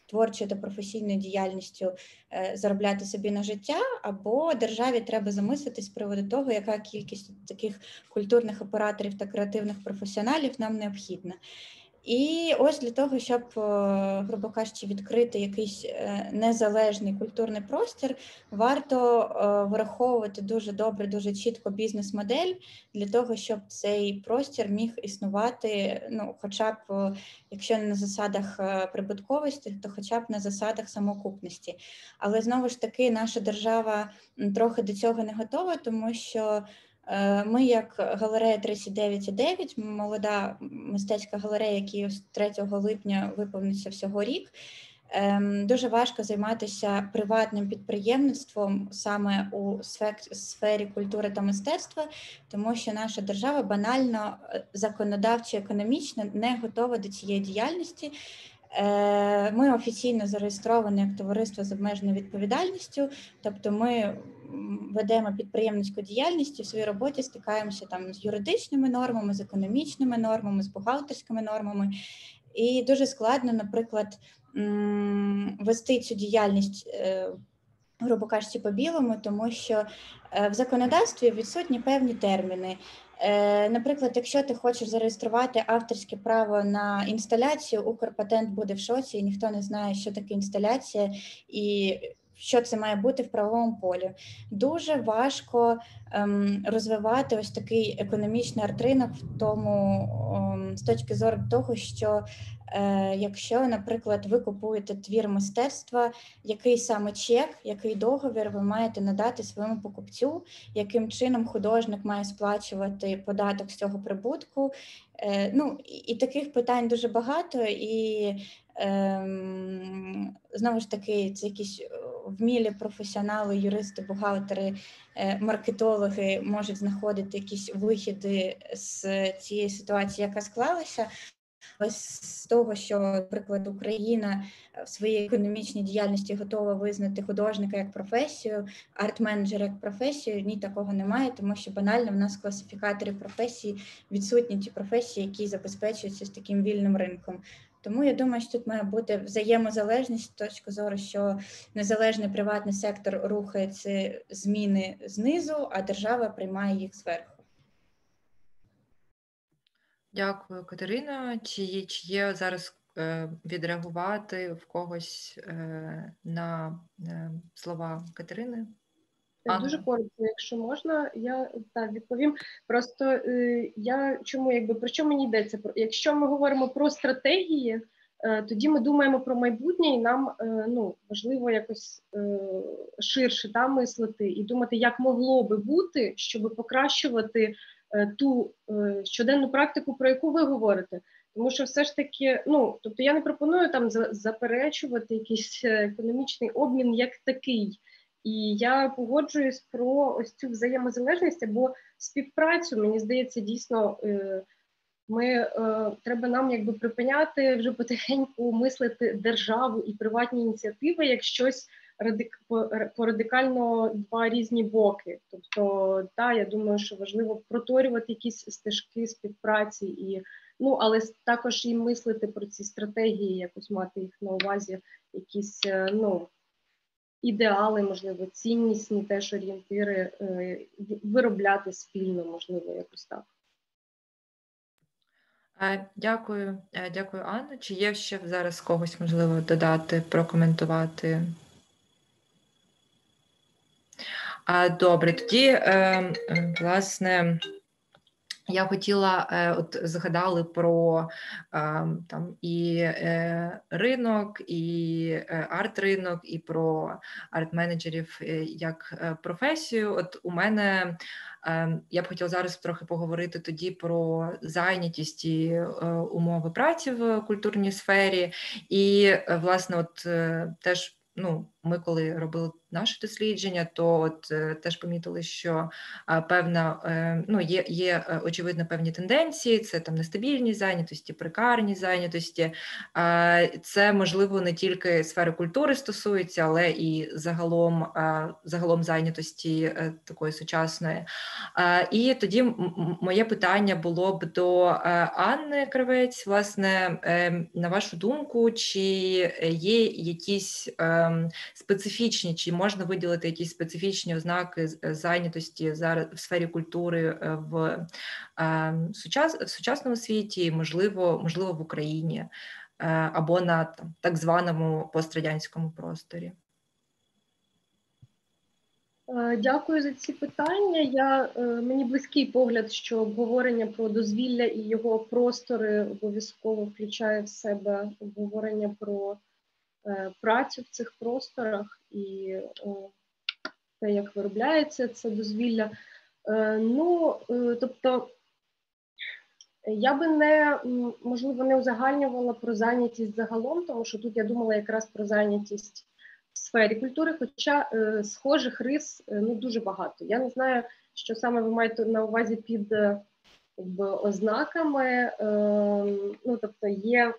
творчою та професійною діяльністю заробляти собі на життя, або державі треба замислитись з приводу того, яка кількість таких культурних операторів та креативних професіоналів нам необхідна. І ось для того, щоб, грубо кажучи, відкрити якийсь незалежний культурний простір, варто враховувати дуже добре, дуже чітко бізнес-модель для того, щоб цей простір міг існувати, ну, хоча б, якщо не на засадах прибутковості, то хоча б на засадах самоокупності. Але, знову ж таки, наша держава трохи до цього не готова, тому що ми, як галерея тридцять дев'ять дев'ять, молода мистецька галерея, якій третього липня виповниться всього рік, дуже важко займатися приватним підприємництвом саме у сфері культури та мистецтва, тому що наша держава банально законодавчо, економічно не готова до цієї діяльності. Ми офіційно зареєстровані як товариство з обмеженою відповідальністю, тобто ми ведемо підприємницьку діяльність і в своїй роботі стикаємося там з юридичними нормами, з економічними нормами, з бухгалтерськими нормами. І дуже складно, наприклад, вести цю діяльність, грубо кажучи, по-білому, тому що в законодавстві відсутні певні терміни. Наприклад, якщо ти хочеш зареєструвати авторське право на інсталяцію, Укрпатент буде в шоці, і ніхто не знає, що таке інсталяція і що це має бути в правовому полі. Дуже важко ем, розвивати ось такий економічний арт-ринок в тому, ем, з точки зору того, що е, якщо, наприклад, ви купуєте твір мистецтва, який саме чек, який договір ви маєте надати своєму покупцю, яким чином художник має сплачувати податок з цього прибутку. Е, ну, і, і таких питань дуже багато, і Ем, знову ж таки, це якісь вмілі професіонали, юристи, бухгалтери, маркетологи можуть знаходити якісь вихіди з цієї ситуації, яка склалася. Ось з того, що, наприклад, Україна в своїй економічній діяльності готова визнати художника як професію, арт-менеджера як професію, ні, такого немає, тому що банально в нас в класифікаторі професій відсутні ті професії, які забезпечуються з таким вільним ринком. Тому я думаю, що тут має бути взаємозалежність з точки зору, що незалежний приватний сектор рухає ці зміни знизу, а держава приймає їх зверху. Дякую, Катерина. Чи є, чи є зараз е, відреагувати в когось е, на е, слова Катерини? Ага. Дуже коротко, якщо можна, я так відповім. Просто е, я чому, якби про що мені йдеться? Якщо ми говоримо про стратегії, е, тоді ми думаємо про майбутнє, і нам е, ну, важливо якось е, ширше та, мислити і думати, як могло би бути, щоб покращувати е, ту е, щоденну практику, про яку ви говорите. Тому що все ж таки, ну, тобто я не пропоную там заперечувати якийсь економічний обмін як такий. І я погоджуюсь про ось цю взаємозалежність або співпрацю. Мені здається, дійсно, ми, треба нам якби припиняти вже потихеньку мислити державу і приватні ініціативи як щось радик, по, по радикально два різні боки. Тобто, та, я думаю, що важливо проторювати якісь стежки співпраці, і, ну, але також і мислити про ці стратегії, якось мати їх на увазі, якісь, ну, ідеали, можливо, ціннісні теж орієнтири, е, виробляти спільно, можливо, якось так. Дякую, дякую, Анна. Чи є ще зараз когось, можливо, додати, прокоментувати? Добре, тоді, власне, я хотіла, от згадали про там і ринок, і арт-ринок, і про арт-менеджерів як професію. От у мене, я б хотіла зараз трохи поговорити тоді про зайнятість і умови праці в культурній сфері. І, власне, от теж, ну, ми коли робили наше дослідження, то от теж помітили, що певна, ну, є, є очевидно певні тенденції, це там нестабільність зайнятості, прекарність зайнятості. Це, можливо, не тільки сфери культури стосується, але і загалом, загалом зайнятості такої сучасної. І тоді моє питання було б до Анни Кравець, власне, на вашу думку, чи є якісь специфічні, чи можна виділити якісь специфічні ознаки зайнятості зараз в сфері культури в, сучас, в сучасному світі, можливо, можливо, в Україні, або на там, так званому пострадянському просторі? Дякую за ці питання. Я, мені близький погляд, що обговорення про дозвілля і його простори обов'язково включає в себе обговорення про працю в цих просторах і те, як виробляється це дозвілля. Ну, тобто, я би не, можливо, не узагальнювала про зайнятість загалом, тому що тут я думала якраз про зайнятість в сфері культури, хоча е, схожих рис е, ну, дуже багато. Я не знаю, що саме ви маєте на увазі під е, якби, ознаками. Е, ну, тобто є,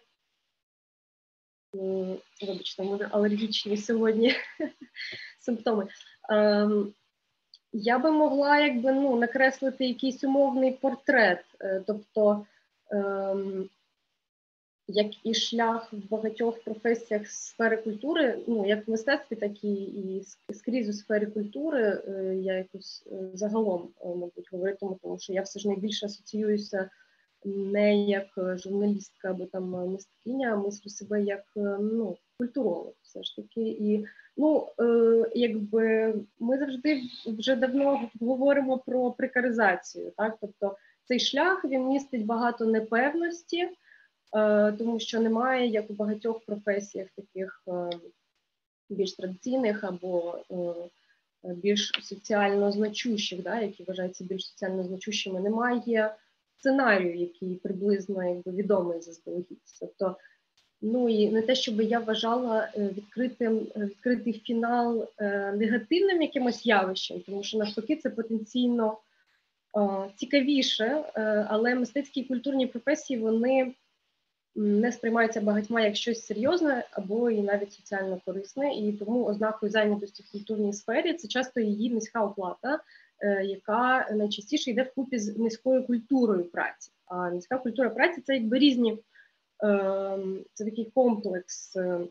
е, вибачте, може алергічні сьогодні симптоми. Е, я би могла якби, ну, накреслити якийсь умовний портрет, е, тобто е, як і шлях в багатьох професіях сфери культури, ну, як в мистецтві, так і, і скрізь у сфері культури, е, я якось е, загалом, е, мабуть, говоритиму, тому що я все ж найбільше асоціююся не як журналістка або там мисткиня, а мислю себе як, ну, культуролог все ж таки. І, ну, е, якби ми завжди вже давно говоримо про прекаризацію, так, тобто цей шлях, він містить багато непевності, тому що немає, як у багатьох професіях, таких більш традиційних або більш соціально значущих, да, які вважаються більш соціально значущими, немає сценарію, який приблизно якби відомий заздалегідь. Тобто, ну і не те, щоб я вважала відкритим, відкритий фінал негативним якимось явищем, тому що навпаки це потенційно цікавіше, але мистецькі і культурні професії, вони не сприймаються багатьма як щось серйозне або і навіть соціально корисне, і тому ознакою зайнятості в культурній сфері це часто її низька оплата, е, яка найчастіше йде вкупі з низькою культурою праці. А низька культура праці – це якби різні, е, це такий комплекс е,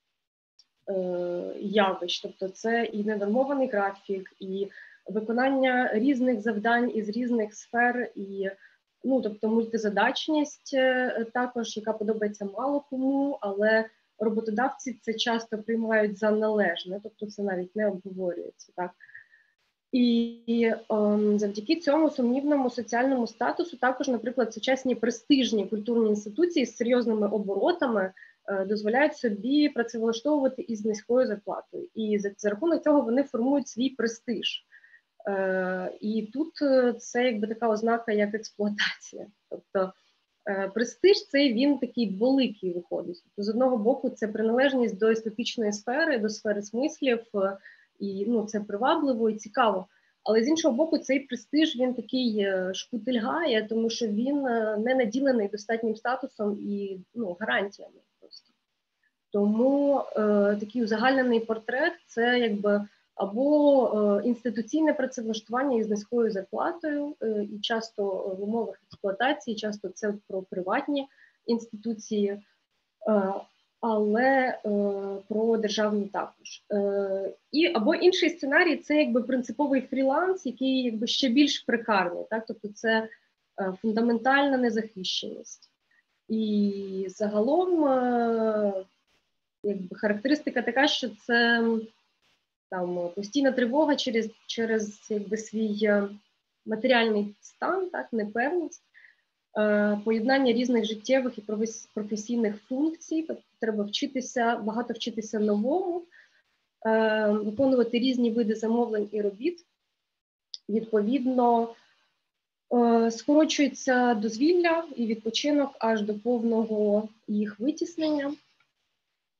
явищ, тобто це і ненормований графік, і виконання різних завдань із різних сфер, і ну, тобто мультизадачність також, яка подобається мало кому, але роботодавці це часто приймають за належне, тобто це навіть не обговорюється, так. І, і ем, завдяки цьому сумнівному соціальному статусу також, наприклад, сучасні престижні культурні інституції з серйозними оборотами е, дозволяють собі працевлаштовувати із низькою зарплатою. І за, за рахунок цього вони формують свій престиж. Е, і тут це якби така ознака, як експлуатація. Тобто е, престиж цей він такий дволикий виходить. Тобто, з одного боку це приналежність до естетичної сфери, до сфери смислів, е, і ну, це привабливо і цікаво. Але з іншого боку цей престиж він такий шкутильгає, тому що він не наділений достатнім статусом і ну, гарантіями просто. Тому е, такий узагальнений портрет це якби або е, інституційне працевлаштування із низькою зарплатою, е, і часто в умовах експлуатації, часто це про приватні інституції, е, але е, про державні також. Е, і, або інший сценарій – це якби принциповий фріланс, який якби ще більш прекарний, так? Тобто це е, фундаментальна незахищеність. І загалом е, якби характеристика така, що це там постійна тривога через, через якби, свій матеріальний стан, так, непевність, е, поєднання різних життєвих і професійних функцій, тобто треба вчитися, багато вчитися новому, е, виконувати різні види замовлень і робіт. Відповідно, е, скорочується дозвілля і відпочинок аж до повного їх витіснення.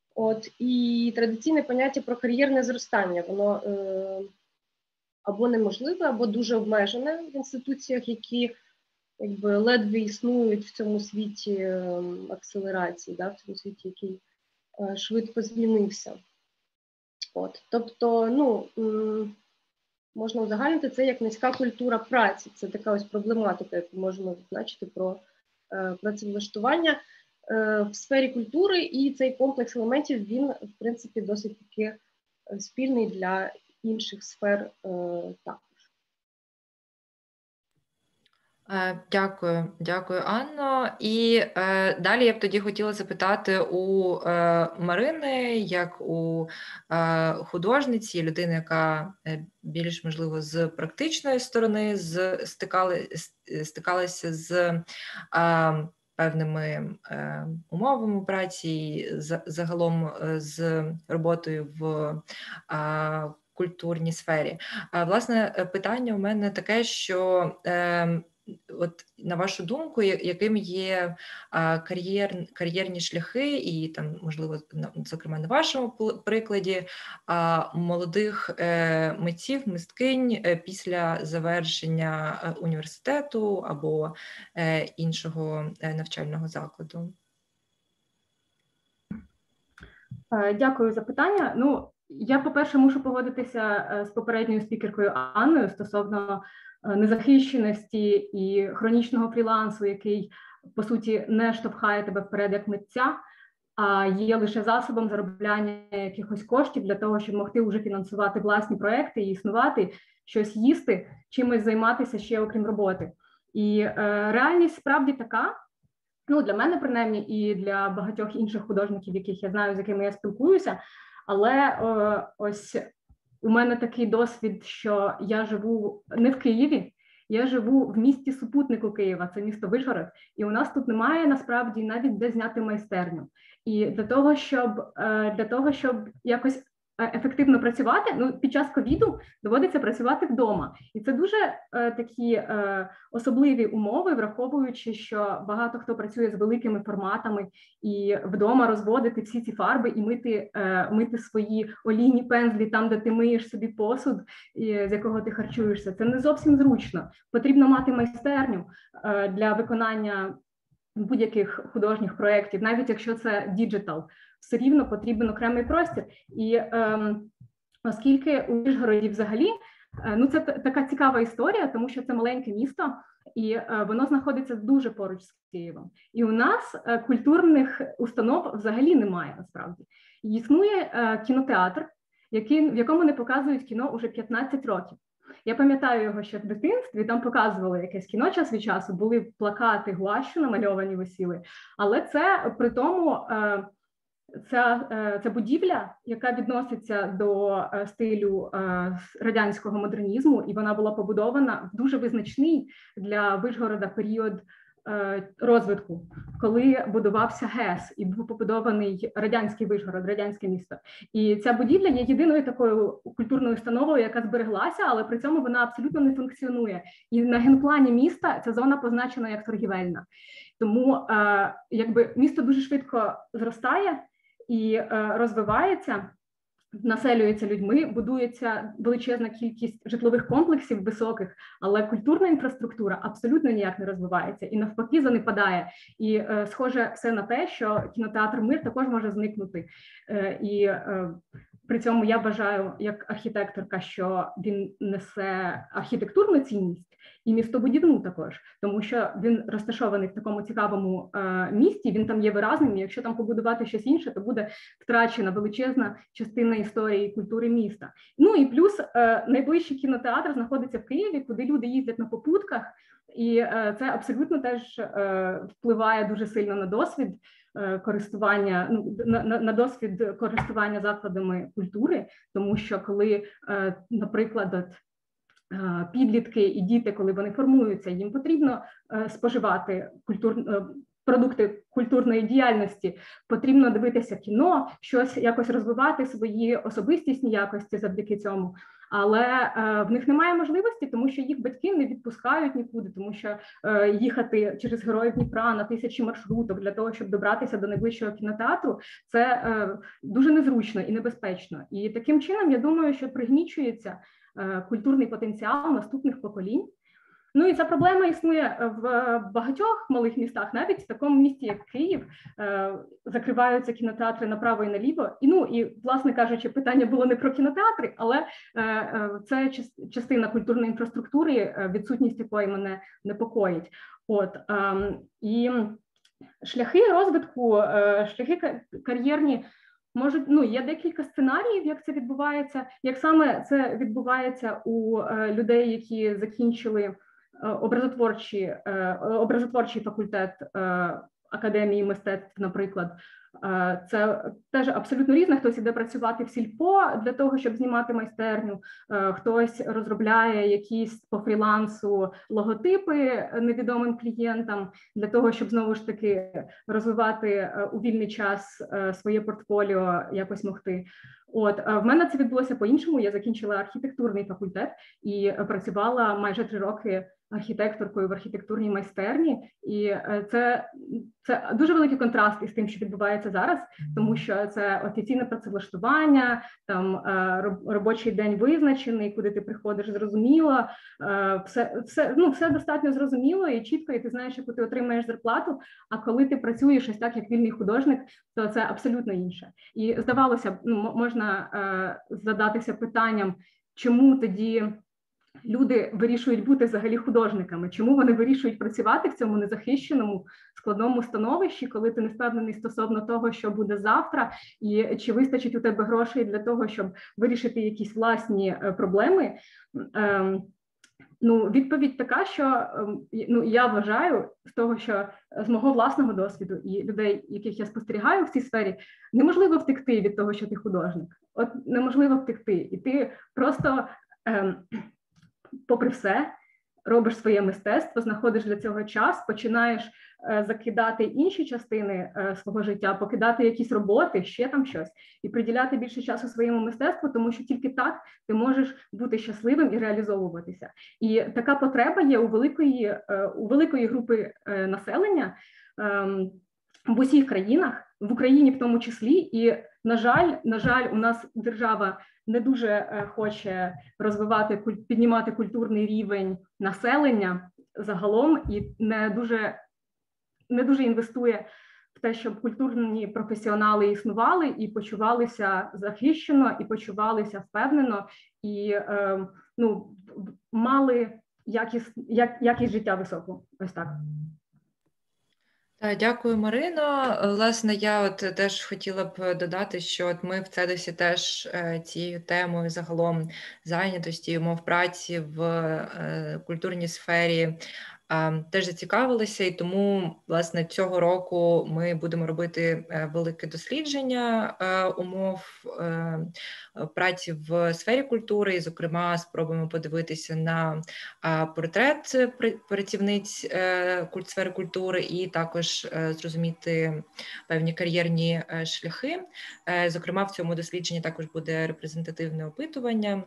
От, і традиційне поняття про кар'єрне зростання, воно е, або неможливе, або дуже обмежене в інституціях, які якби ледве існують в цьому світі е, акселерації, да, в цьому світі, який е, швидко змінився. От, тобто, ну, м, можна узагальнити це як низька культура праці. Це така ось проблематика, яку можемо відзначити про е, працевлаштування е, в сфері культури, і цей комплекс елементів, він, в принципі, досить таки спільний для інших сфер е, також. Дякую, дякую, Анно. І е, далі я б тоді хотіла запитати у е, Марини, як у е, художниці, людини, яка більш, можливо, з практичної сторони з, стикали, стикалася з е, певними е, умовами праці, за, загалом з роботою в е, культурній сфері. А, власне, питання у мене таке, що е, от на вашу думку, яким є а, кар'єр, кар'єрні шляхи, і там, можливо, зокрема на вашому прикладі, а, молодих е, митців, мисткинь е, після завершення університету або е, іншого е, навчального закладу? Дякую за питання. Ну, я, по-перше, мушу погодитися з попередньою спікеркою Анною стосовно незахищеності і хронічного фрілансу, який, по суті, не штовхає тебе вперед як митця, а є лише засобом заробляння якихось коштів для того, щоб могти вже фінансувати власні проекти і існувати, щось їсти, чимось займатися ще окрім роботи. І е, реальність справді така, ну, для мене, принаймні, і для багатьох інших художників, яких я знаю, з якими я спілкуюся, але о, ось у мене такий досвід, що я живу не в Києві, я живу в місті супутнику Києва, це місто Вишгород, і у нас тут немає, насправді, навіть де зняти майстерню. І для того, щоб, для того, щоб якось ефективно працювати, ну, під час ковіду доводиться працювати вдома. І це дуже е, такі е, особливі умови, враховуючи, що багато хто працює з великими форматами і вдома розводити всі ці фарби і мити, е, мити свої олійні пензлі там, де ти миєш собі посуд, і, з якого ти харчуєшся. Це не зовсім зручно. Потрібно мати майстерню е, для виконання будь-яких художніх проєктів, навіть якщо це діджитал. Все рівно потрібен окремий простір. І ем, оскільки у Вишгороді взагалі, е, ну це така цікава історія, тому що це маленьке місто, і е, воно знаходиться дуже поруч з Києвом. І у нас е, культурних установ взагалі немає, насправді. І існує е, кінотеатр, який, в якому не показують кіно уже п'ятнадцять років. Я пам'ятаю його ще в дитинстві, там показували якесь кіно час від часу, були плакати гуашю намальовані, висіли, але це при тому... Е, Ця, ця будівля, яка відноситься до стилю радянського модернізму, і вона була побудована в дуже визначний для Вишгорода період розвитку, коли будувався ГЕС і був побудований радянський Вишгород, радянське місто. І ця будівля є єдиною такою культурною установою, яка збереглася, але при цьому вона абсолютно не функціонує. І на генплані міста ця зона позначена як торгівельна. Тому якби місто дуже швидко зростає і е, розвивається, населюється людьми, будується величезна кількість житлових комплексів високих, але культурна інфраструктура абсолютно ніяк не розвивається і навпаки занепадає. І е, схоже все на те, що кінотеатр «Мир» також може зникнути. Е, і е, при цьому я вважаю, як архітекторка, що він несе архітектурну цінність і містобудівну також, тому що він розташований в такому цікавому е, місті, він там є виразним, і якщо там побудувати щось інше, то буде втрачена величезна частина історії і культури міста. Ну і плюс е, найближчий кінотеатр знаходиться в Києві, куди люди їздять на попутках, і е, це абсолютно теж е, впливає дуже сильно на досвід е, користування, ну, на, на, на досвід користування закладами культури, тому що коли, е, наприклад, от, підлітки і діти, коли вони формуються, їм потрібно споживати культур, продукти культурної діяльності, потрібно дивитися кіно, щось якось розвивати свої особистісні якості завдяки цьому. Але е, в них немає можливості, тому що їх батьки не відпускають нікуди, тому що е, їхати через Героїв Дніпра на тисячі маршруток для того, щоб добратися до найближчого кінотеатру, це е, дуже незручно і небезпечно. І таким чином, я думаю, що пригнічується е, культурний потенціал наступних поколінь. Ну і ця проблема існує в багатьох малих містах, навіть в такому місті, як Київ, закриваються кінотеатри направо і наліво. І, ну, і, власне кажучи, питання було не про кінотеатри, але це частина культурної інфраструктури, відсутність якої мене непокоїть. От, і шляхи розвитку, шляхи кар'єрні можуть, ну, є декілька сценаріїв, як це відбувається, як саме це відбувається у людей, які закінчили образотворчий, образотворчий факультет Академії мистецтв, наприклад. Це теж абсолютно різне. Хтось іде працювати в сільпо для того, щоб знімати майстерню, хтось розробляє якісь по фрілансу логотипи невідомим клієнтам для того, щоб знову ж таки розвивати у вільний час своє портфоліо, якось могти. От, в мене це відбулося по-іншому. Я закінчила архітектурний факультет і працювала майже три роки архітекторкою в архітектурній майстерні, і це, це дуже великий контраст із тим, що відбувається зараз, тому що це офіційне працевлаштування, там робочий день визначений, куди ти приходиш, зрозуміло, все, все, ну, все достатньо зрозуміло і чітко, і ти знаєш, яку ти отримаєш зарплату, а коли ти працюєш ось так, як вільний художник, то це абсолютно інше. І здавалося б, ну, можна задатися питанням, чому тоді люди вирішують бути взагалі художниками, чому вони вирішують працювати в цьому незахищеному, складному становищі, коли ти не впевнений стосовно того, що буде завтра, і чи вистачить у тебе грошей для того, щоб вирішити якісь власні проблеми. Ну, відповідь така, що, ну, я вважаю, з того, що з мого власного досвіду і людей, яких я спостерігаю в цій сфері, неможливо втекти від того, що ти художник. От неможливо втекти. І ти просто, ем, попри все, робиш своє мистецтво, знаходиш для цього час, починаєш е, закидати інші частини е, свого життя, покидати якісь роботи, ще там щось, і приділяти більше часу своєму мистецтву, тому що тільки так ти можеш бути щасливим і реалізовуватися. І така потреба є у великої, е, у великої групи е, населення е, в усіх країнах, в Україні в тому числі, і, на жаль, на жаль, у нас держава не дуже хоче розвивати, піднімати культурний рівень населення загалом і не дуже, не дуже інвестує в те, щоб культурні професіонали існували і почувалися захищено, і почувалися впевнено, і е, ну, мали якість, як, якість життя високу. Ось так. Дякую, Марино. Власне, я от теж хотіла б додати, що от ми в Цедосі теж цією темою загалом зайнятості, умов праці в культурній сфері теж зацікавилися, і тому, власне, цього року ми будемо робити велике дослідження умов праці в сфері культури, і, зокрема, спробуємо подивитися на портрет працівниць сфери культури і також зрозуміти певні кар'єрні шляхи. Зокрема, в цьому дослідженні також буде репрезентативне опитування.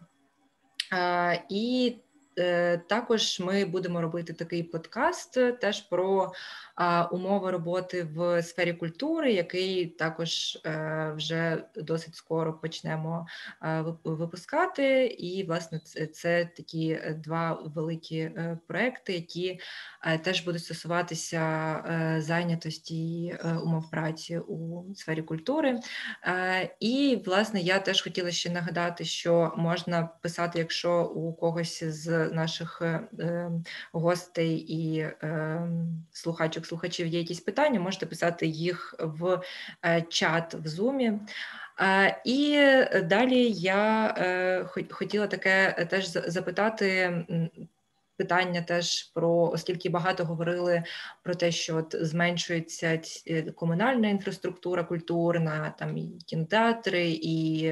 І також ми будемо робити такий подкаст теж про а, умови роботи в сфері культури, який також а, вже досить скоро почнемо а, випускати. І, власне, це, це такі два великі а, проекти, які а, теж будуть стосуватися а, зайнятості а, умов праці у сфері культури. А, і, власне, я теж хотіла ще нагадати, що можна писати, якщо у когось з наших е, гостей і е, слухачок, слухачів є якісь питання, можете писати їх в е, чат в Zoom. Е, і далі я е, хотіла таке теж запитати питання теж про, оскільки багато говорили про те, що от зменшується комунальна інфраструктура культурна, там і кінотеатри, і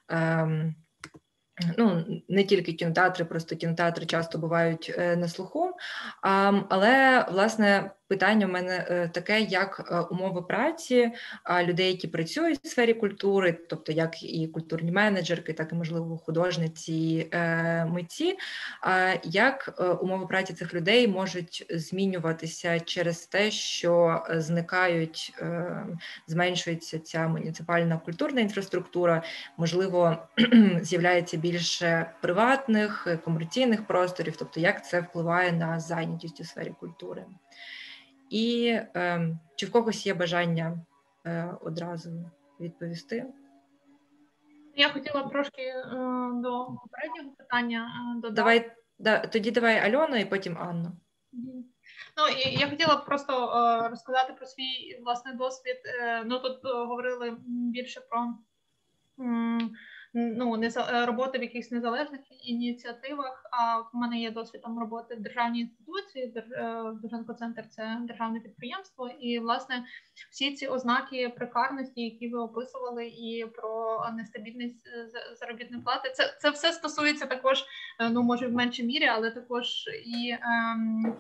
е, ну, не тільки кінотеатри, просто кінотеатри часто бувають е, на слуху. Але, власне, питання в мене таке, як умови праці людей, які працюють в сфері культури, тобто як і культурні менеджерки, так і, можливо, художниці, митці, як умови праці цих людей можуть змінюватися через те, що зникають, зменшується ця муніципальна культурна інфраструктура, можливо, з'являється більше приватних, комерційних просторів, тобто як це впливає на зайнятість у сфері культури. І е, чи в когось є бажання е, одразу відповісти? Я хотіла трошки е, до попереднього питання е, додати. Давай, да, тоді давай Альону і потім Анну. Ну, і я хотіла просто е, розказати про свій власний досвід. Е, ну, тут е, говорили більше про м, ну, неза, роботи в якихось незалежних ініціативах, а в мене є досвід там роботи в державній інституції, Довженко-центр – це державне підприємство, і, власне, всі ці ознаки прекарності, які ви описували, і про нестабільність заробітної плати, це, це все стосується також, ну, може, в меншій мірі, але також і ем,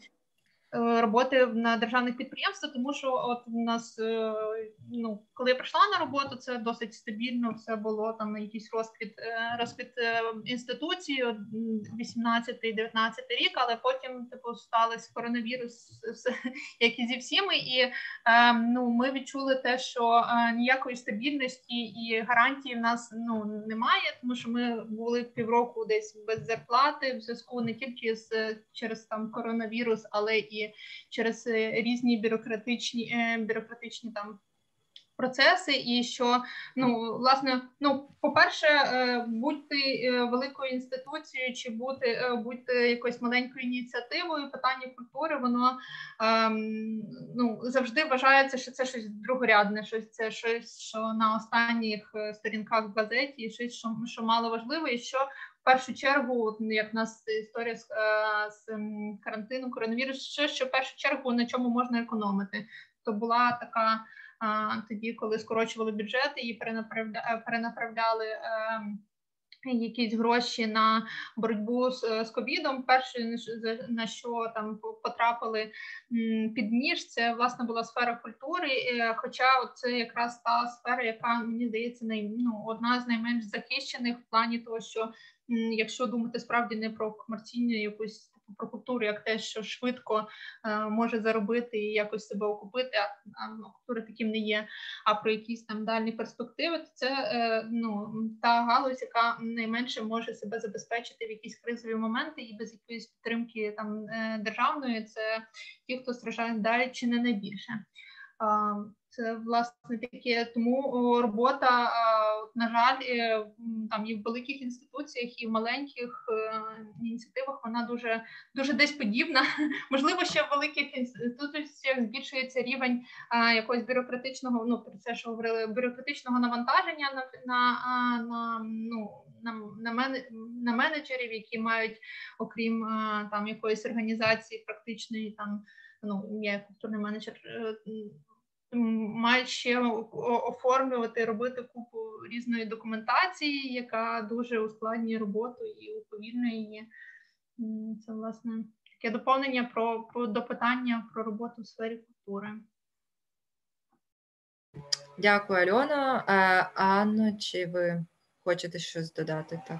роботи на державних підприємствах, тому що от у нас, ну, коли я прийшла на роботу, це досить стабільно, все було там на якийсь розквіт, розквіт інституції, вісімнадцятий дев'ятнадцятий рік, але потім, типу, сталося коронавірус, як і зі всіми, і ну, ми відчули те, що ніякої стабільності і гарантії в нас, ну, немає, тому що ми були півроку десь без зарплати в зв'язку не тільки з через там коронавірус, але і через різні бюрократичні бюрократичні там процеси, і що, ну, власне, ну, по-перше, бути великою інституцією чи бути, бути якоюсь маленькою ініціативою, питання культури, воно ем, ну, завжди вважається, що це щось другорядне, щось, це щось, що на останніх сторінках в газеті, щось, що, що мало важливо, і що в першу чергу, як в нас історія з, з карантину, коронавірус, що, що в першу чергу на чому можна економити. То була така а, тоді, коли скорочували бюджети і перенаправляли, перенаправляли е, якісь гроші на боротьбу з, з ковідом. Перше, на що там потрапили під ніж, це, власне, була сфера культури, е, хоча це якраз та сфера, яка, мені здається, най, ну, одна з найменш захищених в плані того, що м, якщо думати справді не про комерційну якусь про культуру, як те, що швидко е, може заробити і якось себе окупити, а, а ну, культура таким не є, а про якісь там дальні перспективи, то це е, ну, та галузь, яка найменше може себе забезпечити в якісь кризові моменти, і без якоїсь підтримки там е, державної, це ті, хто страждає чи не найбільше. Е, Це, власне, таке, тому робота, на жаль, там і в великих інституціях, і в маленьких ініціативах вона дуже, дуже десь подібна. Можливо, ще в великих інституціях збільшується рівень якогось бюрократичного, ну, про це, що говорили, бюрократичного навантаження на, на, на, ну, на, на, мен, на менеджерів, які мають, окрім там якоїсь організації практичної, там, ну, я культурний менеджер, мають ще оформлювати, робити купу різної документації, яка дуже ускладнює роботу і уповільнює її. Це, власне, таке доповнення про, про до питання про роботу в сфері культури. Дякую, Альона. Анно, чи ви хочете щось додати? Так.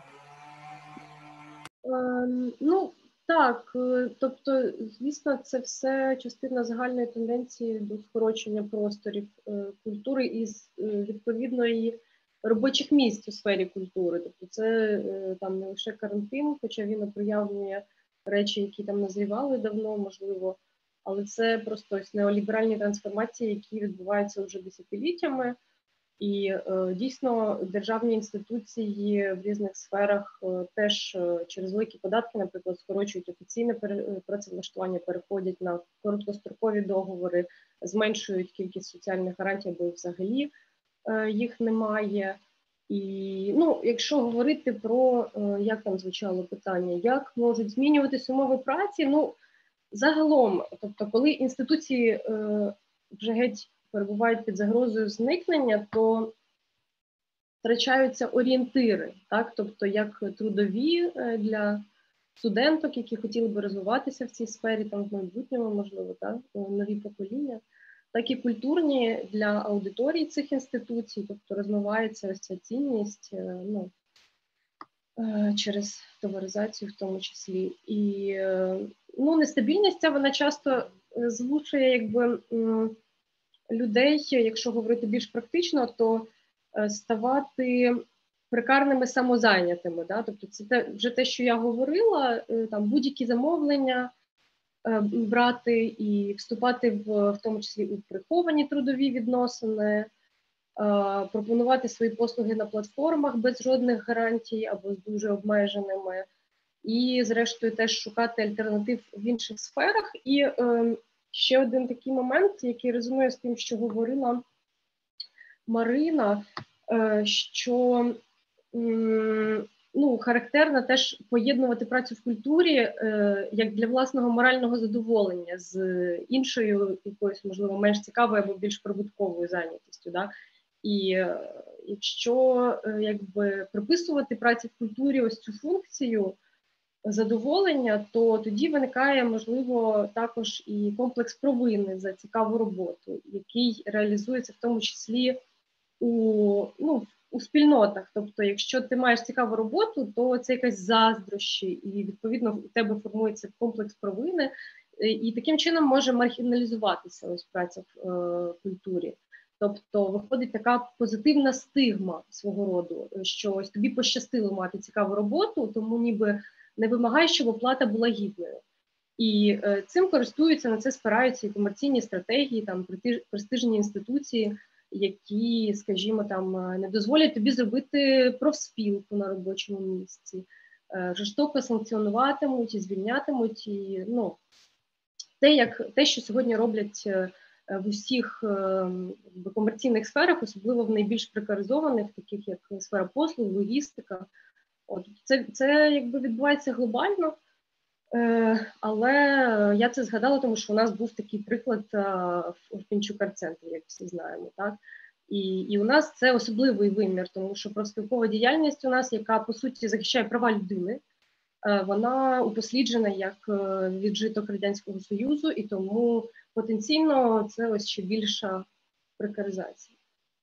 Um, ну, Так, тобто, звісно, це все частина загальної тенденції до скорочення просторів культури і відповідної робочих місць у сфері культури. Тобто це там не лише карантин, хоча він оприявлює речі, які там назрівали давно, можливо, але це просто ось неоліберальні трансформації, які відбуваються вже десятиліттями. І е, дійсно державні інституції в різних сферах е, теж е, через великі податки, наприклад, скорочують офіційне працевлаштування, переходять на короткострокові договори, зменшують кількість соціальних гарантій, бо взагалі е, їх немає. І, ну, якщо говорити про, е, як там звучало питання, як можуть змінюватися умови праці, ну, загалом, тобто, коли інституції е, вже геть перебувають під загрозою зникнення, то втрачаються орієнтири, так? Тобто як трудові для студенток, які хотіли би розвиватися в цій сфері, там в майбутньому, можливо, так, нові покоління, так і культурні для аудиторії цих інституцій, тобто розвивається ось ця цінність, ну, через товаризацію в тому числі. І, ну, нестабільність ця, вона часто змушує, якби, людей, якщо говорити більш практично, то ставати прекарними самозайнятими. Да? Тобто це те, вже те, що я говорила, там будь-які замовлення брати і вступати в, в тому числі у приховані трудові відносини, пропонувати свої послуги на платформах без жодних гарантій або з дуже обмеженими, і, зрештою, теж шукати альтернатив в інших сферах. І е, ще один такий момент, який резонує з тим, що говорила Марина, е, що м, ну, характерно теж поєднувати працю в культурі е, як для власного морального задоволення з іншою якоюсь, можливо, менш цікавою або більш прибутковою зайнятістю. Да? І е, якщо е, якби приписувати праці в культурі ось цю функцію задоволення, то тоді виникає, можливо, також і комплекс провини за цікаву роботу, який реалізується в тому числі у, ну, у спільнотах. Тобто, якщо ти маєш цікаву роботу, то це якась заздрощі, і, відповідно, у тебе формується комплекс провини, і таким чином може маргіналізуватися ось праця в е, культурі. Тобто виходить така позитивна стигма свого роду, що ось тобі пощастило мати цікаву роботу, тому ніби не вимагає, щоб оплата була гідною. І е, цим користуються, на це спираються і комерційні стратегії, там престижні інституції, які, скажімо, там не дозволять тобі зробити профспілку на робочому місці, е, жорстоко санкціонуватимуть і звільнятимуть. І, ну, те, як, те, що сьогодні роблять в усіх е, комерційних сферах, особливо в найбільш прекаризованих, таких як сфера послуг, логістика. От, це, це якби відбувається глобально, е, але я це згадала, тому що у нас був такий приклад е, в Пінчук арт-центрі, як всі знаємо. Так? І, і у нас це особливий вимір, тому що профспілкова діяльність у нас, яка, по суті, захищає права людини, е, вона упосліджена як е, віджиток Радянського Союзу, і тому потенційно це ось ще більша прекаризація.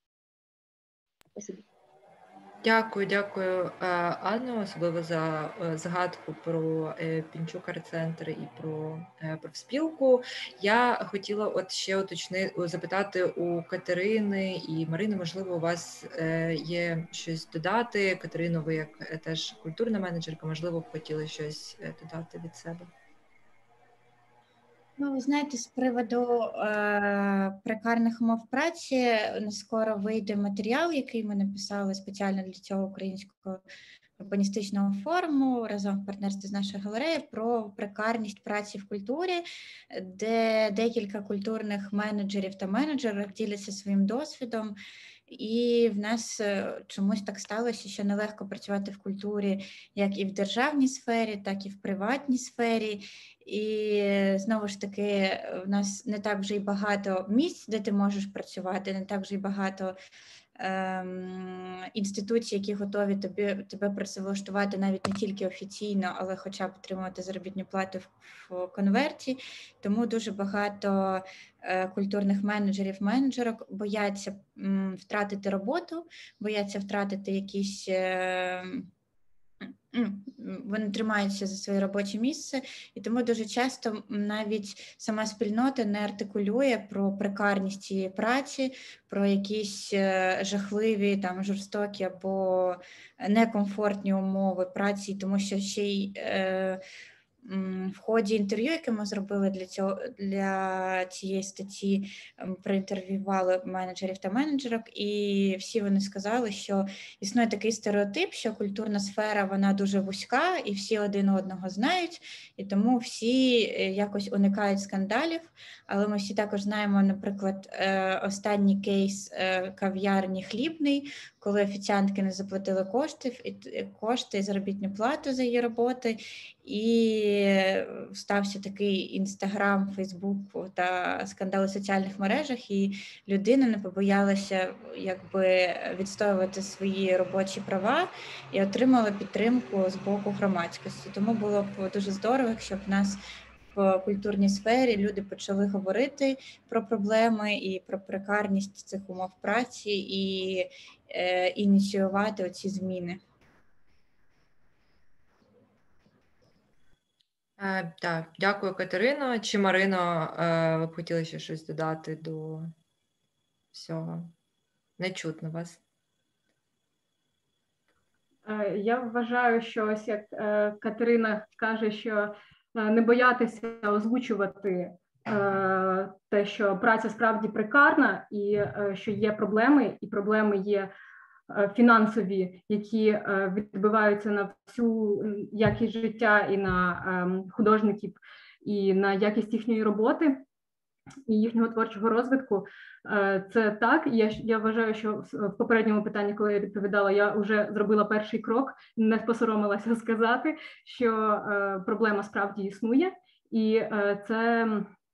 Спасибо. Дякую, дякую, Анно, особливо за згадку про Пінчук арт-центр і про профспілку. Я хотіла от ще уточнити, запитати у Катерини і Марини, можливо, у вас є щось додати. Катерино, ви як теж культурна менеджерка, можливо, б хотіли щось додати від себе. Ну, ви знаєте, з приводу е, прекарних умов праці, скоро вийде матеріал, який ми написали спеціально для цього українського урбаністичного форуму разом в партнерстві з нашою галереєю про прекарність праці в культурі, де декілька культурних менеджерів та менеджерів діляться своїм досвідом. І в нас чомусь так сталося, що нелегко працювати в культурі як і в державній сфері, так і в приватній сфері. І знову ж таки, в нас не так вже й багато місць, де ти можеш працювати, не так вже й багато ем, інституцій, які готові тобі, тебе працевлаштувати навіть не тільки офіційно, але хоча б отримувати заробітну плату в, в конверті. Тому дуже багато е, культурних менеджерів, менеджерок бояться м, втратити роботу, бояться втратити якісь... Е, вони тримаються за своє робоче місце, і тому дуже часто навіть сама спільнота не артикулює про прекарність цієї праці, про якісь жахливі, там, жорстокі або некомфортні умови праці, тому що ще й е, в ході інтерв'ю, яке ми зробили для цього, для цієї статті, проінтерв'ювали менеджерів та менеджерок, і всі вони сказали, що існує такий стереотип, що культурна сфера, вона дуже вузька, і всі один одного знають, і тому всі якось уникають скандалів. Але ми всі також знаємо, наприклад, останній кейс кав'ярні «Хлібний», коли офіціантки не заплатили кошти, кошти і заробітну плату за її роботи, і стався такий Інстаграм, Фейсбук та скандали в соціальних мережах, і людина не побоялася якби відстоювати свої робочі права і отримала підтримку з боку громадськості. Тому було б дуже здорово, якщо б в нас в культурній сфері люди почали говорити про проблеми і про прекарність цих умов праці і е, ініціювати оці зміни. Е, так, дякую, Катерино. Чи Марино, е, ви б хотіли ще щось додати до всього? Не чутно вас. Я вважаю, що ось як Катерина каже, що не боятися озвучувати те, що праця справді прекарна і що є проблеми, і проблеми є фінансові, які відбиваються на всю якість життя і на художників, і на якість їхньої роботи і їхнього творчого розвитку. Це так. Я, я вважаю, що в попередньому питанні, коли я відповідала, я вже зробила перший крок, не посоромилася сказати, що проблема справді існує, і це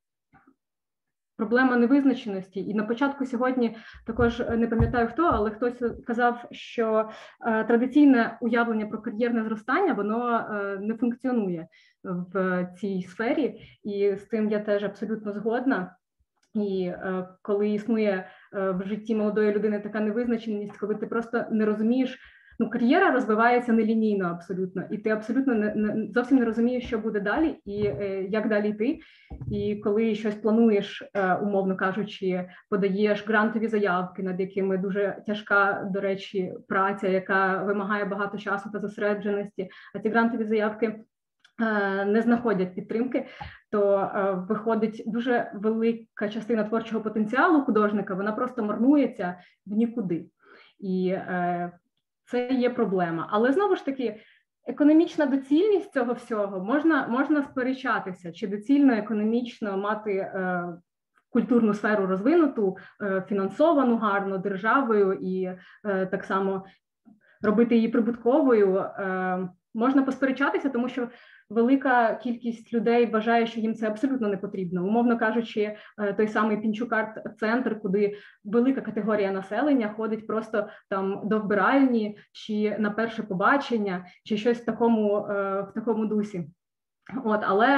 проблема невизначеності. І на початку сьогодні також не пам'ятаю хто, але хтось казав, що традиційне уявлення про кар'єрне зростання, воно не функціонує в цій сфері, і з цим я теж абсолютно згодна. І е, коли існує е, в житті молодої людини така невизначеність, коли ти просто не розумієш, ну, кар'єра розвивається нелінійно абсолютно, і ти абсолютно не, не, зовсім не розумієш, що буде далі і е, як далі йти. І коли щось плануєш, е, умовно кажучи, подаєш грантові заявки, над якими дуже тяжка, до речі, праця, яка вимагає багато часу та зосередженості, а ці грантові заявки не знаходять підтримки, то виходить дуже велика частина творчого потенціалу художника, вона просто марнується в нікуди. І це є проблема. Але знову ж таки, економічна доцільність цього всього, можна, можна сперечатися, чи доцільно економічно мати культурну сферу розвинуту, фінансовану гарно державою і так само робити її прибутковою. Можна посперечатися, тому що велика кількість людей вважає, що їм це абсолютно не потрібно. Умовно кажучи, той самий Пінчук-арт-центр, куди велика категорія населення ходить просто там до вбиральні, чи на перше побачення, чи щось в такому, в такому дусі. От, але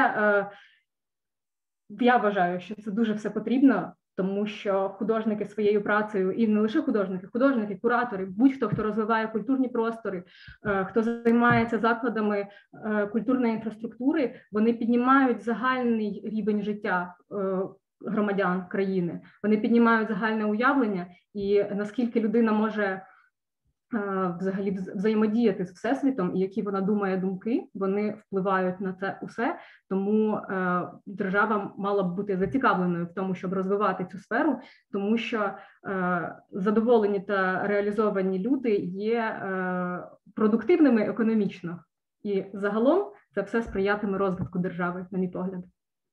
я вважаю, що це дуже все потрібно, тому що художники своєю працею, і не лише художники, художники, куратори, будь-хто, хто розвиває культурні простори, хто займається закладами культурної інфраструктури, вони піднімають загальний рівень життя громадян країни, вони піднімають загальне уявлення, і наскільки людина може взагалі взаємодіяти з Всесвітом, і які вона думає думки, вони впливають на це усе, тому е, держава мала б бути зацікавленою в тому, щоб розвивати цю сферу, тому що е, задоволені та реалізовані люди є е, продуктивними економічно, і загалом це все сприятиме розвитку держави, на мій погляд.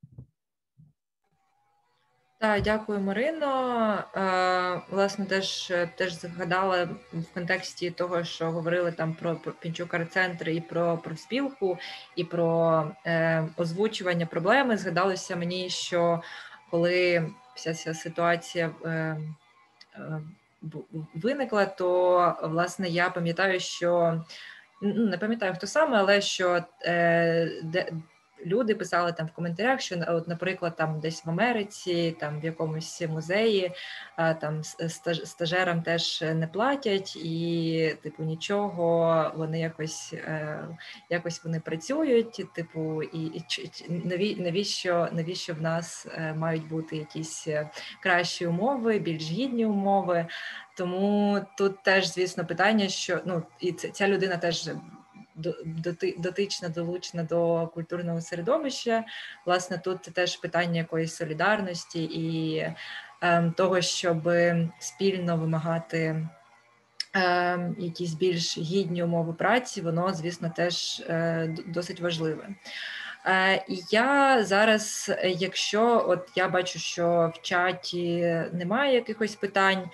Так, дякую, Марино. Е, власне, теж, теж згадала в контексті того, що говорили там про, про Пінчук-арт-центр і про профспілку, і про е, озвучування проблеми. Згадалося мені, що коли вся ця ситуація е, е, виникла, то, власне, я пам'ятаю, що, ну, не пам'ятаю, хто саме, але що е, де, люди писали там в коментарях, що, от, наприклад, там десь в Америці, там в якомусь музеї, там стажерам теж не платять, і типу нічого, вони якось якось вони працюють, типу, і, і навіщо, навіщо в нас мають бути якісь кращі умови, більш гідні умови. Тому тут теж, звісно, питання, що, ну, і ця людина теж дотична, долучена до культурного середовища. Власне, тут теж питання якоїсь солідарності і е, того, щоб спільно вимагати е, якісь більш гідні умови праці, воно, звісно, теж е, досить важливе. Е, я зараз, якщо от я бачу, що в чаті немає якихось питань,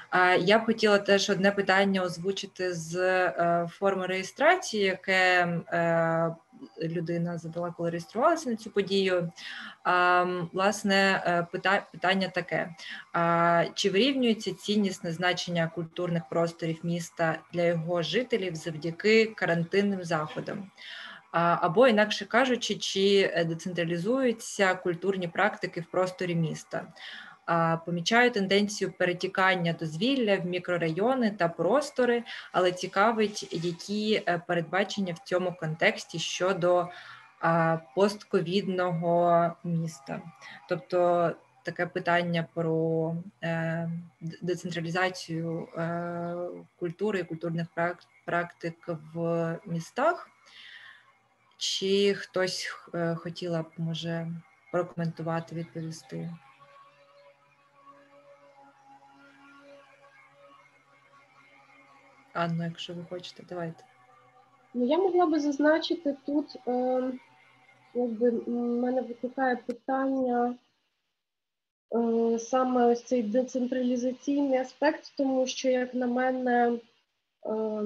Я б хотіла теж одне питання озвучити з форми реєстрації, яке людина задала, коли реєструвалася на цю подію. Власне, питання таке. Чи вирівнюється ціннісне значення культурних просторів міста для його жителів завдяки карантинним заходам? Або, інакше кажучи, чи децентралізуються культурні практики в просторі міста? Помічаю тенденцію перетікання дозвілля в мікрорайони та простори, але цікавить, які передбачення в цьому контексті щодо постковідного міста. Тобто таке питання про децентралізацію культури і культурних практик в містах. Чи хтось хотіла б, може, прокоментувати, відповісти? Анно, якщо ви хочете, давайте. Ну, я могла би зазначити тут, е, якби в мене викликає питання е, саме ось цей децентралізаційний аспект, тому що, як на мене, е,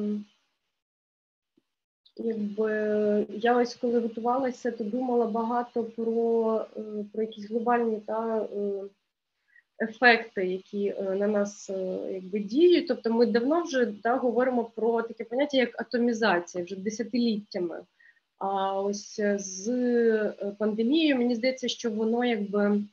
якби я ось коли готувалася, то думала багато про, е, про якісь глобальні та е, ефекти, які на нас якби діють. Тобто ми давно вже да, говоримо про таке поняття, як атомізація, вже десятиліттями. А ось з пандемією, мені здається, що воно якби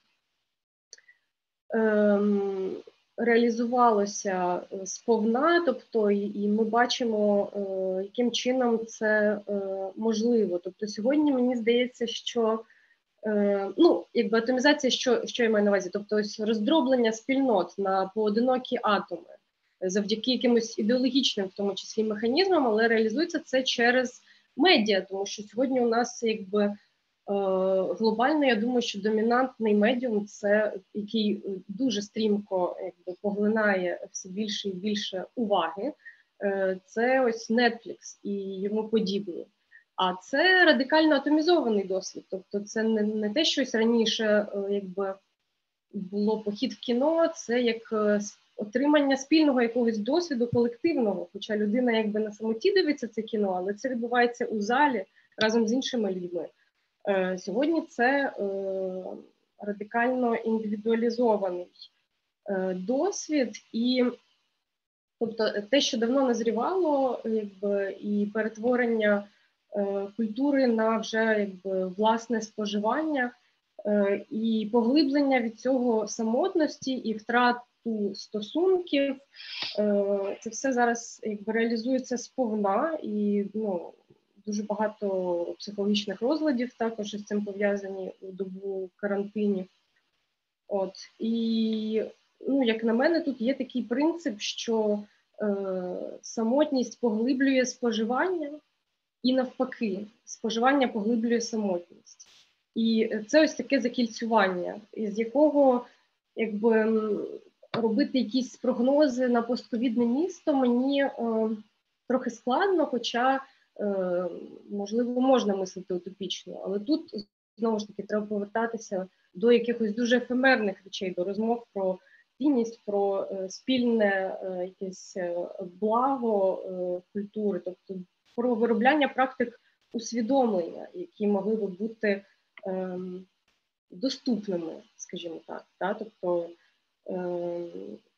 ем, реалізувалося сповна, тобто і ми бачимо, е, яким чином це е, можливо. Тобто сьогодні мені здається, що ну, якби атомізація, що, що я маю на увазі? Тобто ось роздроблення спільнот на поодинокі атоми завдяки якимось ідеологічним, в тому числі, механізмам, але реалізується це через медіа, тому що сьогодні у нас якби глобально, я думаю, що домінантний медіум, це який дуже стрімко якби поглинає все більше і більше уваги, це ось Netflix і йому подібні. А це радикально атомізований досвід, тобто це не, не те, щось раніше якби було похід в кіно, це як отримання спільного якогось досвіду колективного, хоча людина якби на самоті дивиться це кіно, але це відбувається у залі разом з іншими людьми. Е, сьогодні це е, радикально індивідуалізований е, досвід, і тобто те, що давно назрівало, якби, і перетворення культури на вже якби власне споживання е, і поглиблення від цього самотності і втрату стосунків. Е, це все зараз якби реалізується сповна, і ну, дуже багато психологічних розладів також з цим пов'язані у добу карантинів. От і ну, як на мене, тут є такий принцип, що е, самотність поглиблює споживання. І навпаки, споживання поглиблює самотність. І це ось таке закільцювання, з якого якби робити якісь прогнози на постковідне місто мені е, трохи складно, хоча, е, можливо, можна мислити утопічно. Але тут, знову ж таки, треба повертатися до якихось дуже ефемерних речей, до розмов про цінність, про е, спільне е, якесь благо е, культури, тобто про виробляння практик усвідомлення, які могли би бути ем, доступними, скажімо так. Да? Тобто ем,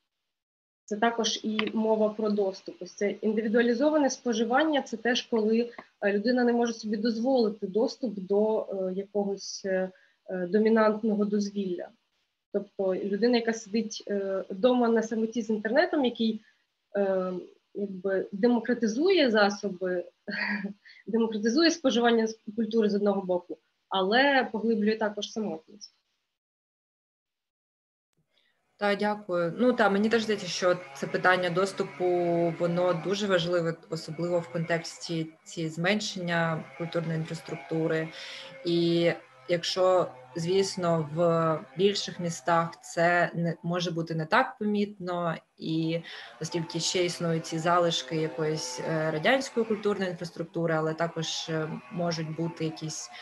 це також і мова про доступ. Ось це індивідуалізоване споживання, це теж коли людина не може собі дозволити доступ до е, якогось е, домінантного дозвілля. Тобто людина, яка сидить е, вдома на самоті з інтернетом, який е, якби демократизує засоби, демократизує споживання культури з одного боку, але поглиблює також самотність. Так, дякую. Ну так, мені теж здається, що це питання доступу, воно дуже важливе, особливо в контексті цієї зменшення культурної інфраструктури. І якщо, звісно, в більших містах це не може бути не так помітно, і оскільки ще існують ці залишки якоїсь радянської культурної інфраструктури, але також можуть бути якісь,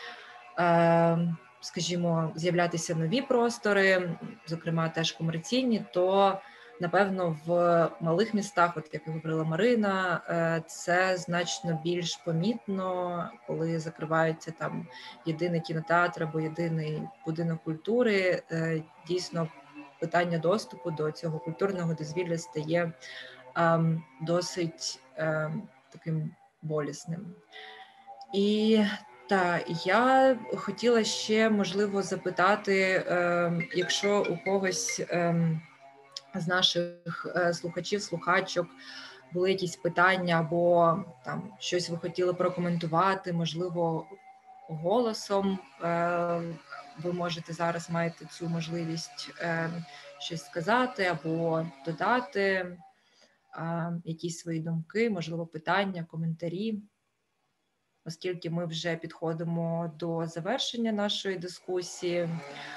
скажімо, з'являтися нові простори, зокрема теж комерційні, то напевно, в малих містах, от як говорила Марина, це значно більш помітно, коли закриваються там єдиний кінотеатр або єдиний будинок культури. Дійсно, питання доступу до цього культурного дозвілля стає досить таким болісним. І так, я хотіла ще, можливо, запитати, якщо у когось з наших слухачів, слухачок були якісь питання або там щось ви хотіли прокоментувати, можливо, голосом, ви можете зараз, маєте цю можливість щось сказати або додати якісь свої думки, можливо, питання, коментарі, оскільки ми вже підходимо до завершення нашої дискусії.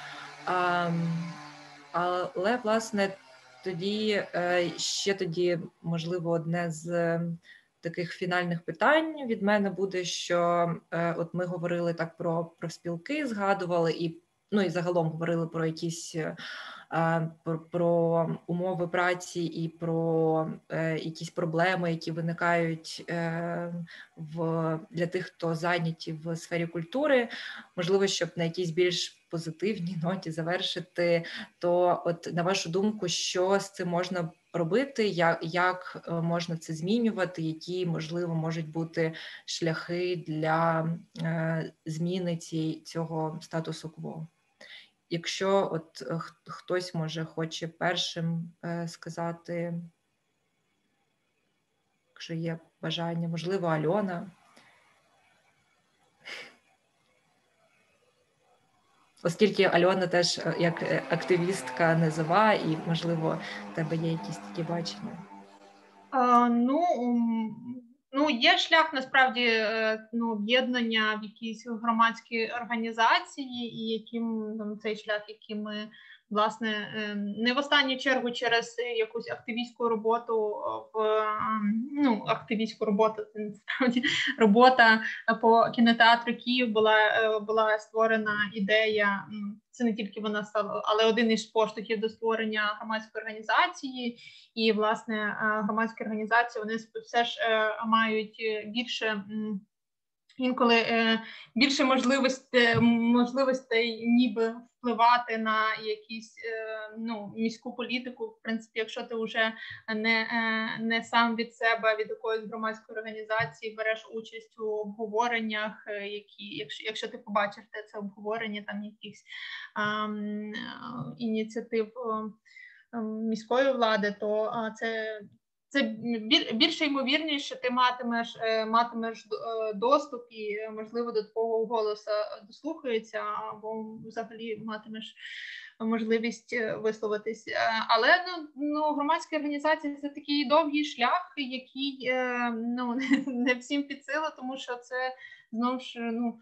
Але, власне, тоді ще тоді, можливо, одне з таких фінальних питань від мене буде, що от ми говорили так про профспілки, згадували, і, ну, і загалом говорили про якісь про, про умови праці і про е, якісь проблеми, які виникають е, в, для тих, хто зайняті в сфері культури. Можливо, щоб на якійсь більш позитивній ноті завершити, то от на вашу думку, що з цим можна робити, як, як можна це змінювати, які, можливо, можуть бути шляхи для е, зміни цієї, цього статусу кво? Якщо от хтось, може, хоче першим е, сказати, якщо є бажання, можливо, Альона. Оскільки Альона теж як активістка низова, і, можливо, в тебе є якісь такі бачення. А, ну, ну, є шлях, насправді, ну, об'єднання в якісь громадські організації, і яким там, цей шлях, який ми, власне, не в останню чергу через якусь активістську роботу, в, ну, активістську роботу, це насправді робота по кінотеатру Київ була, була створена ідея, це не тільки вона стала, але один із поштовхів до створення громадської організації, і, власне, громадські організації, вони все ж мають більше, інколи більше можливостей, можливостей ніби впливати на якісь, ну, міську політику. В принципі, якщо ти вже не, не сам від себе, від якоїсь громадської організації береш участь у обговореннях, які, якщо, якщо ти побачиш це обговорення, там якихось ем, ініціатив міської влади, то це Це більше ймовірніше, що ти матимеш, матимеш доступ і, можливо, до твого голосу дослухаються, або взагалі матимеш можливість висловитись. Але ну, ну, громадські організації – це такий довгий шлях, який, ну, не всім під силу, тому що це, знову ж, ну,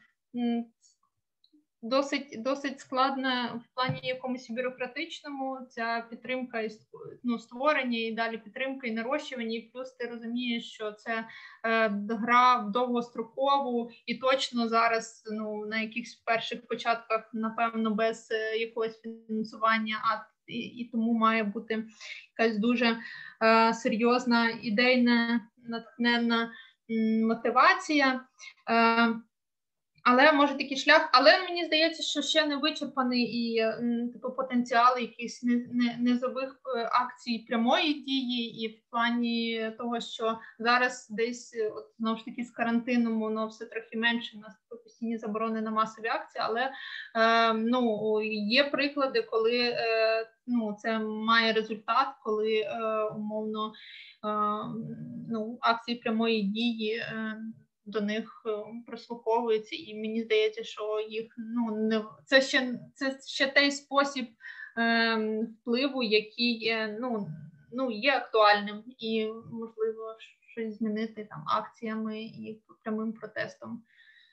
Досить, досить складно в плані якомусь бюрократичному, ця підтримка, ну, створення і далі підтримка і нарощування, і плюс ти розумієш, що це е, гра в довгострокову і точно зараз, ну, на якихось перших початках, напевно, без е, якогось фінансування, а і, і тому має бути якась дуже е, серйозна ідейна, натхненна м, мотивація. Е, Але може такий шлях, але мені здається, що ще не вичерпаний і типу потенціал якихось низових акцій прямої дії, і в плані того, що зараз десь от, знову ж таки з карантином воно все трохи менше, у нас постійні заборони на масові акції, але е, ну, є приклади, коли е, ну, це має результат, коли е, умовно е, ну, акції прямої дії е, до них прослуховується, і мені здається, що їх, ну, не це ще це ще той спосіб е, впливу, який е, ну, ну є актуальним, і можливо щось змінити там акціями і прямим протестом.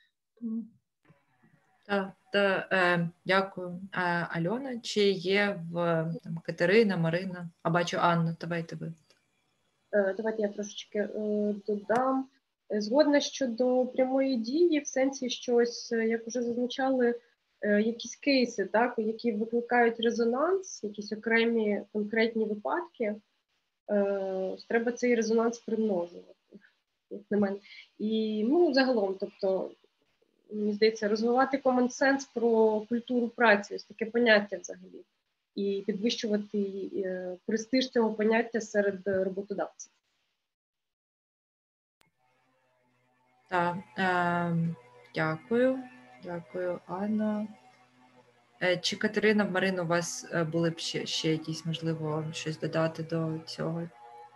Так, та, е, дякую. Е, Альона, чи є в там, Катерина, Марина, а бачу Анну, давайте ви. Давайте я трошечки е, додам. Згодна щодо прямої дії, в сенсі щось, як вже зазначали якісь кейси, так, які викликають резонанс, якісь окремі конкретні випадки, треба цей резонанс примножувати, як на мене. І, ну, загалом, тобто, мені здається, розвивати common sense про культуру праці, ось таке поняття взагалі, і підвищувати престиж цього поняття серед роботодавців. Так, е, дякую, дякую, Анна. Е, чи Катерина, Марина, у вас були б ще, ще якісь, можливо, щось додати до цього?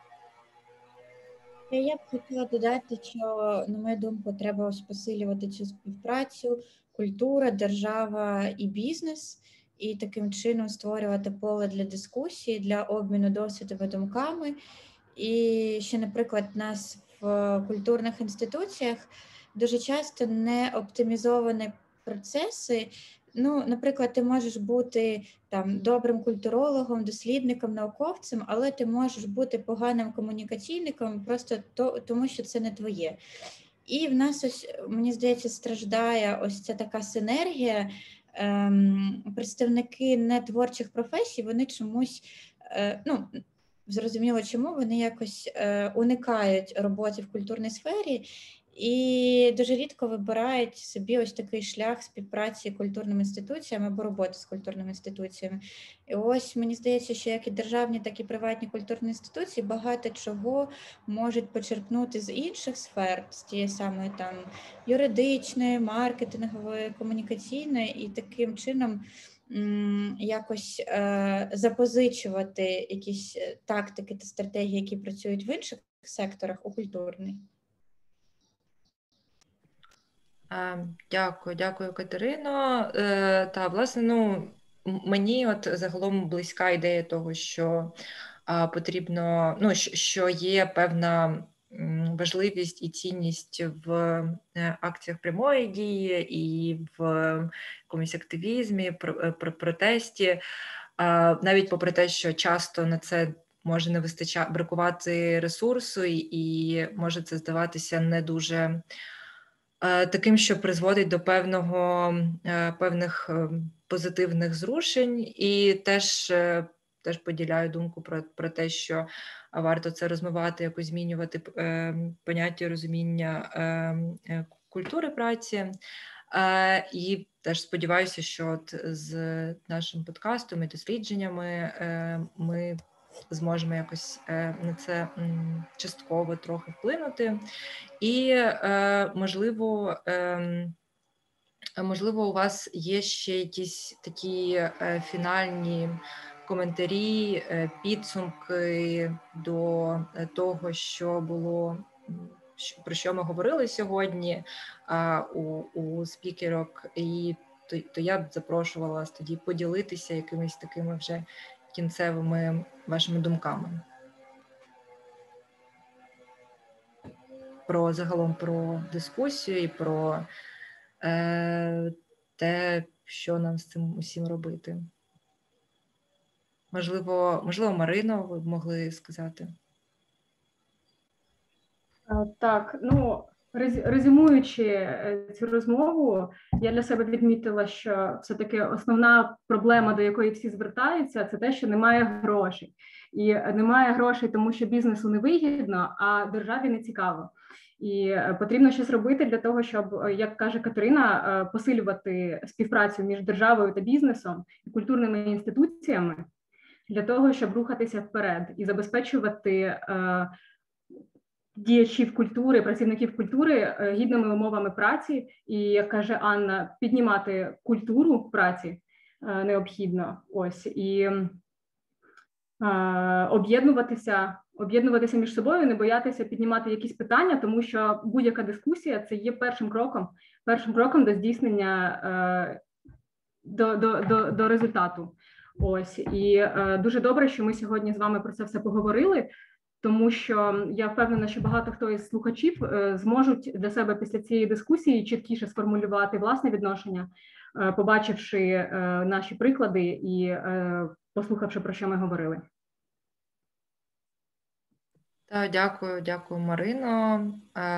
Я б хотіла додати, що, на мою думку, треба ось посилювати цю співпрацю, культура, держава і бізнес, і таким чином створювати поле для дискусії, для обміну досвідом і думками. І ще, наприклад, в нас в культурних інституціях дуже часто не оптимізовані процеси. Ну, наприклад, ти можеш бути там добрим культурологом, дослідником, науковцем, але ти можеш бути поганим комунікаційником просто то, тому, що це не твоє. І в нас, ось, мені здається, страждає ось ця така синергія. Ем, представники нетворчих професій, вони чомусь, е, ну, зрозуміло чому, вони якось е, уникають роботи в культурній сфері і дуже рідко вибирають собі ось такий шлях співпраці з культурними інституціями або роботи з культурними інституціями. І ось мені здається, що як і державні, так і приватні культурні інституції багато чого можуть почерпнути з інших сфер, з тієї самої там юридичної, маркетингової, комунікаційної, і таким чином м, якось е, запозичувати якісь тактики та стратегії, які працюють в інших секторах, у культурний. Дякую, дякую, Катерино. Та, власне, ну, мені от загалом близька ідея того, що а, потрібно, ну, що є певна важливість і цінність в акціях прямої дії і в якомусь активізмі, протесті, навіть попри те, що часто на це може не вистачати, бракувати ресурсу, і може це здаватися не дуже таким, що призводить до певного, певних позитивних зрушень, і теж, теж поділяю думку про, про те, що варто це розмивати, якось змінювати поняття розуміння культури праці. І теж сподіваюся, що от з нашим подкастом і дослідженнями ми зможемо якось на це частково трохи вплинути. І, можливо, можливо, у вас є ще якісь такі фінальні коментарі, підсумки до того, що було, про що ми говорили сьогодні у, у спікерок, і то, то я б запрошувала вас тоді поділитися якимись такими вже кінцевими вашими думками. Про загалом про дискусію і про е, те, що нам з цим усім робити. Можливо, можливо, Марино, ви б могли сказати? Так, ну, резюмуючи цю розмову, я для себе відмітила, що все-таки основна проблема, до якої всі звертаються, це те, що немає грошей. І немає грошей, тому що бізнесу не вигідно, а державі не цікаво. І потрібно щось робити для того, щоб, як каже Катерина, посилювати співпрацю між державою та бізнесом і культурними інституціями для того, щоб рухатися вперед і забезпечувати діячів культури, працівників культури гідними умовами праці і, як каже Анна, піднімати культуру праці необхідно. Ось і об'єднуватися, об'єднуватися між собою, не боятися піднімати якісь питання, тому що будь-яка дискусія це є першим кроком, першим кроком до здійснення до, до, до, до результату. Ось і дуже добре, що ми сьогодні з вами про це все поговорили. Тому що я впевнена, що багато хто із слухачів зможуть для себе після цієї дискусії чіткіше сформулювати власне відношення, побачивши наші приклади і послухавши, про що ми говорили. Так, дякую, дякую, Марино.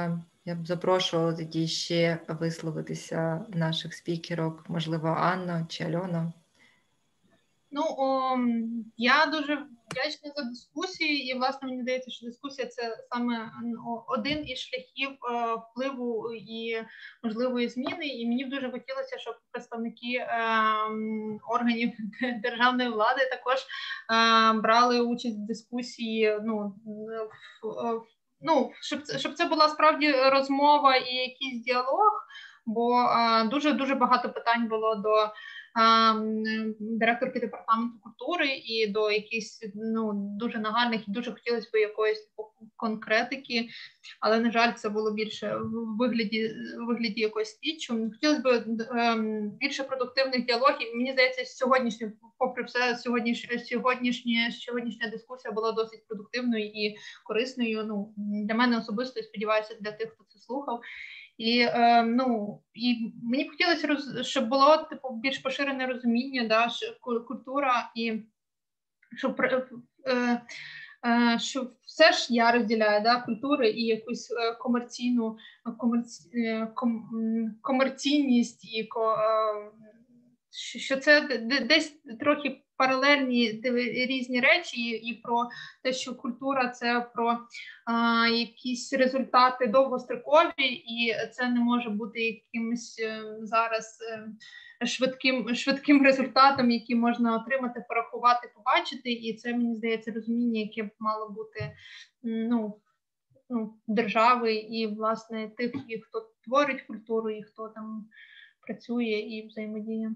Я б запрошувала тоді ще висловитися наших спікерок, можливо, Анна чи Альона. Ну, о, я дуже вдячна за дискусію, і, власне, мені здається, що дискусія – це саме один із шляхів е, впливу і можливої зміни, і мені б дуже хотілося, щоб представники е, органів державної влади також е, брали участь в дискусії, ну, в, ну щоб, щоб це була справді розмова і якийсь діалог, бо е, дуже-дуже багато питань було до директорки департаменту культури і до якихось, ну, дуже нагальних, і дуже хотілося б якоїсь конкретики, але, на жаль, це було більше в вигляді, в вигляді якоїсь спічу. Хотілося б ем, більше продуктивних діалогів. Мені здається, сьогоднішнє, попри все, сьогоднішня, сьогоднішня, сьогоднішня дискусія була досить продуктивною і корисною. Ну, для мене особисто, і сподіваюся, для тих, хто це слухав. І, е, ну, і мені б хотілося, роз, щоб було типу більш поширене розуміння, да, що культура, і щоб, е, е, що все ж я розділяю, да, культури і якусь комерційну комерці, ком, комерційність, і ко, е, що це десь трохи паралельні різні речі, і, і про те, що культура – це про а, якісь результати довгострокові, і це не може бути якимось зараз швидким, швидким результатом, який можна отримати, порахувати, побачити. І це, мені здається, розуміння, яке б мало бути, ну, ну, держави і, власне, тих, і хто творить культуру, і хто там працює і взаємодіє.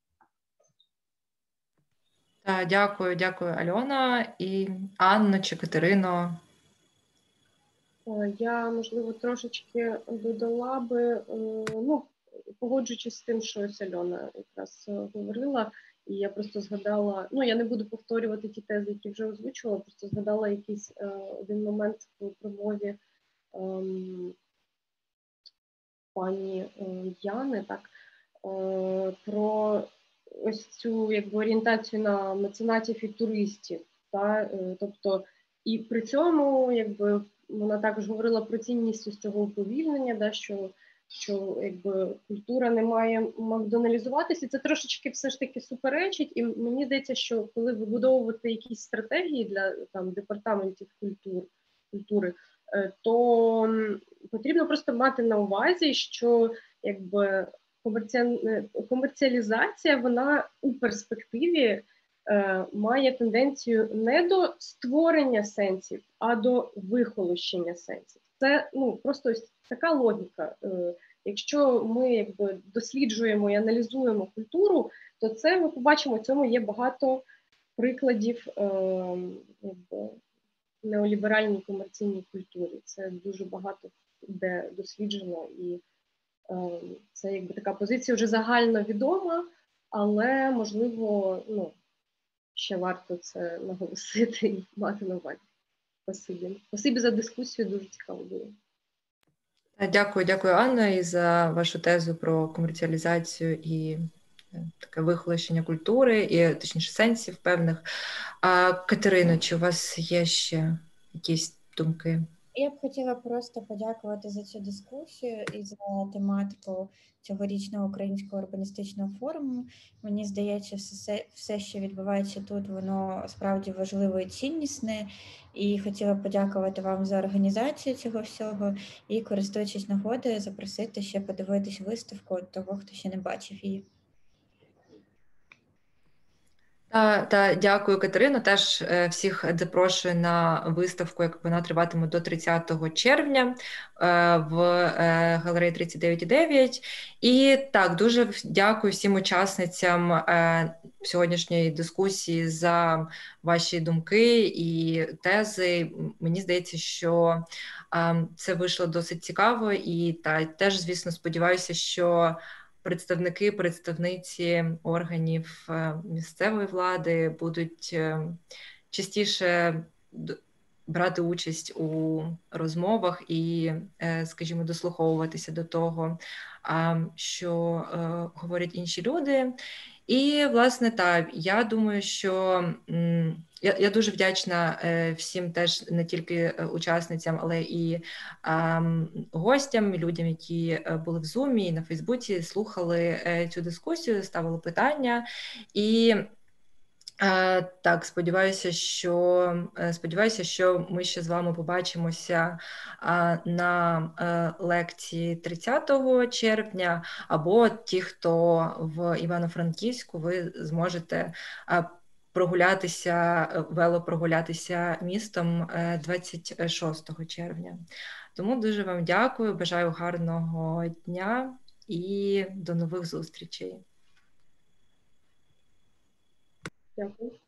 Так, дякую, дякую, Альона. І Анна чи Катерино? Я, можливо, трошечки додала би, ну, погоджуючись з тим, що ось Альона якраз говорила, і я просто згадала, ну, я не буду повторювати ті тези, які вже озвучувала, просто згадала якийсь один момент в промові ем, пані Яни, так, е, про ось цю, якби, орієнтацію на меценатів і туристів, та, тобто, і при цьому, якби, вона також говорила про цінність ось цього уповільнення, да, що, що, якби, культура не має макдоналізуватися, це трошечки все ж таки суперечить, і мені здається, що коли вибудовувати якісь стратегії для там департаментів культур, культури, то потрібно просто мати на увазі, що, якби, комерціалізація, вона у перспективі е, має тенденцію не до створення сенсів, а до вихолощення сенсів. Це, ну, просто ось така логіка. Е, якщо ми, якби, досліджуємо і аналізуємо культуру, то це ми побачимо, в цьому є багато прикладів е, якби, неоліберальній комерційній культурі. Це дуже багато де досліджено, і це, якби, така позиція вже загально відома, але, можливо, ну, ще варто це наголосити і мати на увазі. Спасибі. Спасибі за дискусію, дуже цікаво було. Дякую, дякую, Анна, і за вашу тезу про комерціалізацію і таке вихолощення культури, і, точніше, сенсів певних. А, Катерино, чи у вас є ще якісь думки? Я б хотіла просто подякувати за цю дискусію і за тематику цьогорічного Українського урбаністичного форуму. Мені здається, все, все, що відбувається тут, воно справді важливе і ціннісне. І хотіла подякувати вам за організацію цього всього і, користуючись нагодою, запросити ще подивитись виставку того, хто ще не бачив її. Та, та, дякую, Катерино. Теж е, всіх запрошую на виставку, як вона триватиме до тридцятого червня е, в е, галереї тридцять дев'ять дев'ять. І так, дуже дякую всім учасницям е, сьогоднішньої дискусії за ваші думки і тези. Мені здається, що е, це вийшло досить цікаво, і та, теж, звісно, сподіваюся, що представники, представниці органів місцевої влади будуть частіше брати участь у розмовах і, скажімо, дослуховуватися до того, що говорять інші люди. І, власне, так, я думаю, що я, я дуже вдячна всім теж, не тільки учасницям, але і а, гостям, людям, які були в Zoom і на Фейсбуці, слухали цю дискусію, ставили питання. І так, сподіваюся, що сподіваюся, що ми ще з вами побачимося на лекції тридцятого червня, або ті, хто в Івано-Франківську, ви зможете прогулятися, велопрогулятися містом двадцять шостого червня. Тому дуже вам дякую, бажаю гарного дня і до нових зустрічей. Дякую.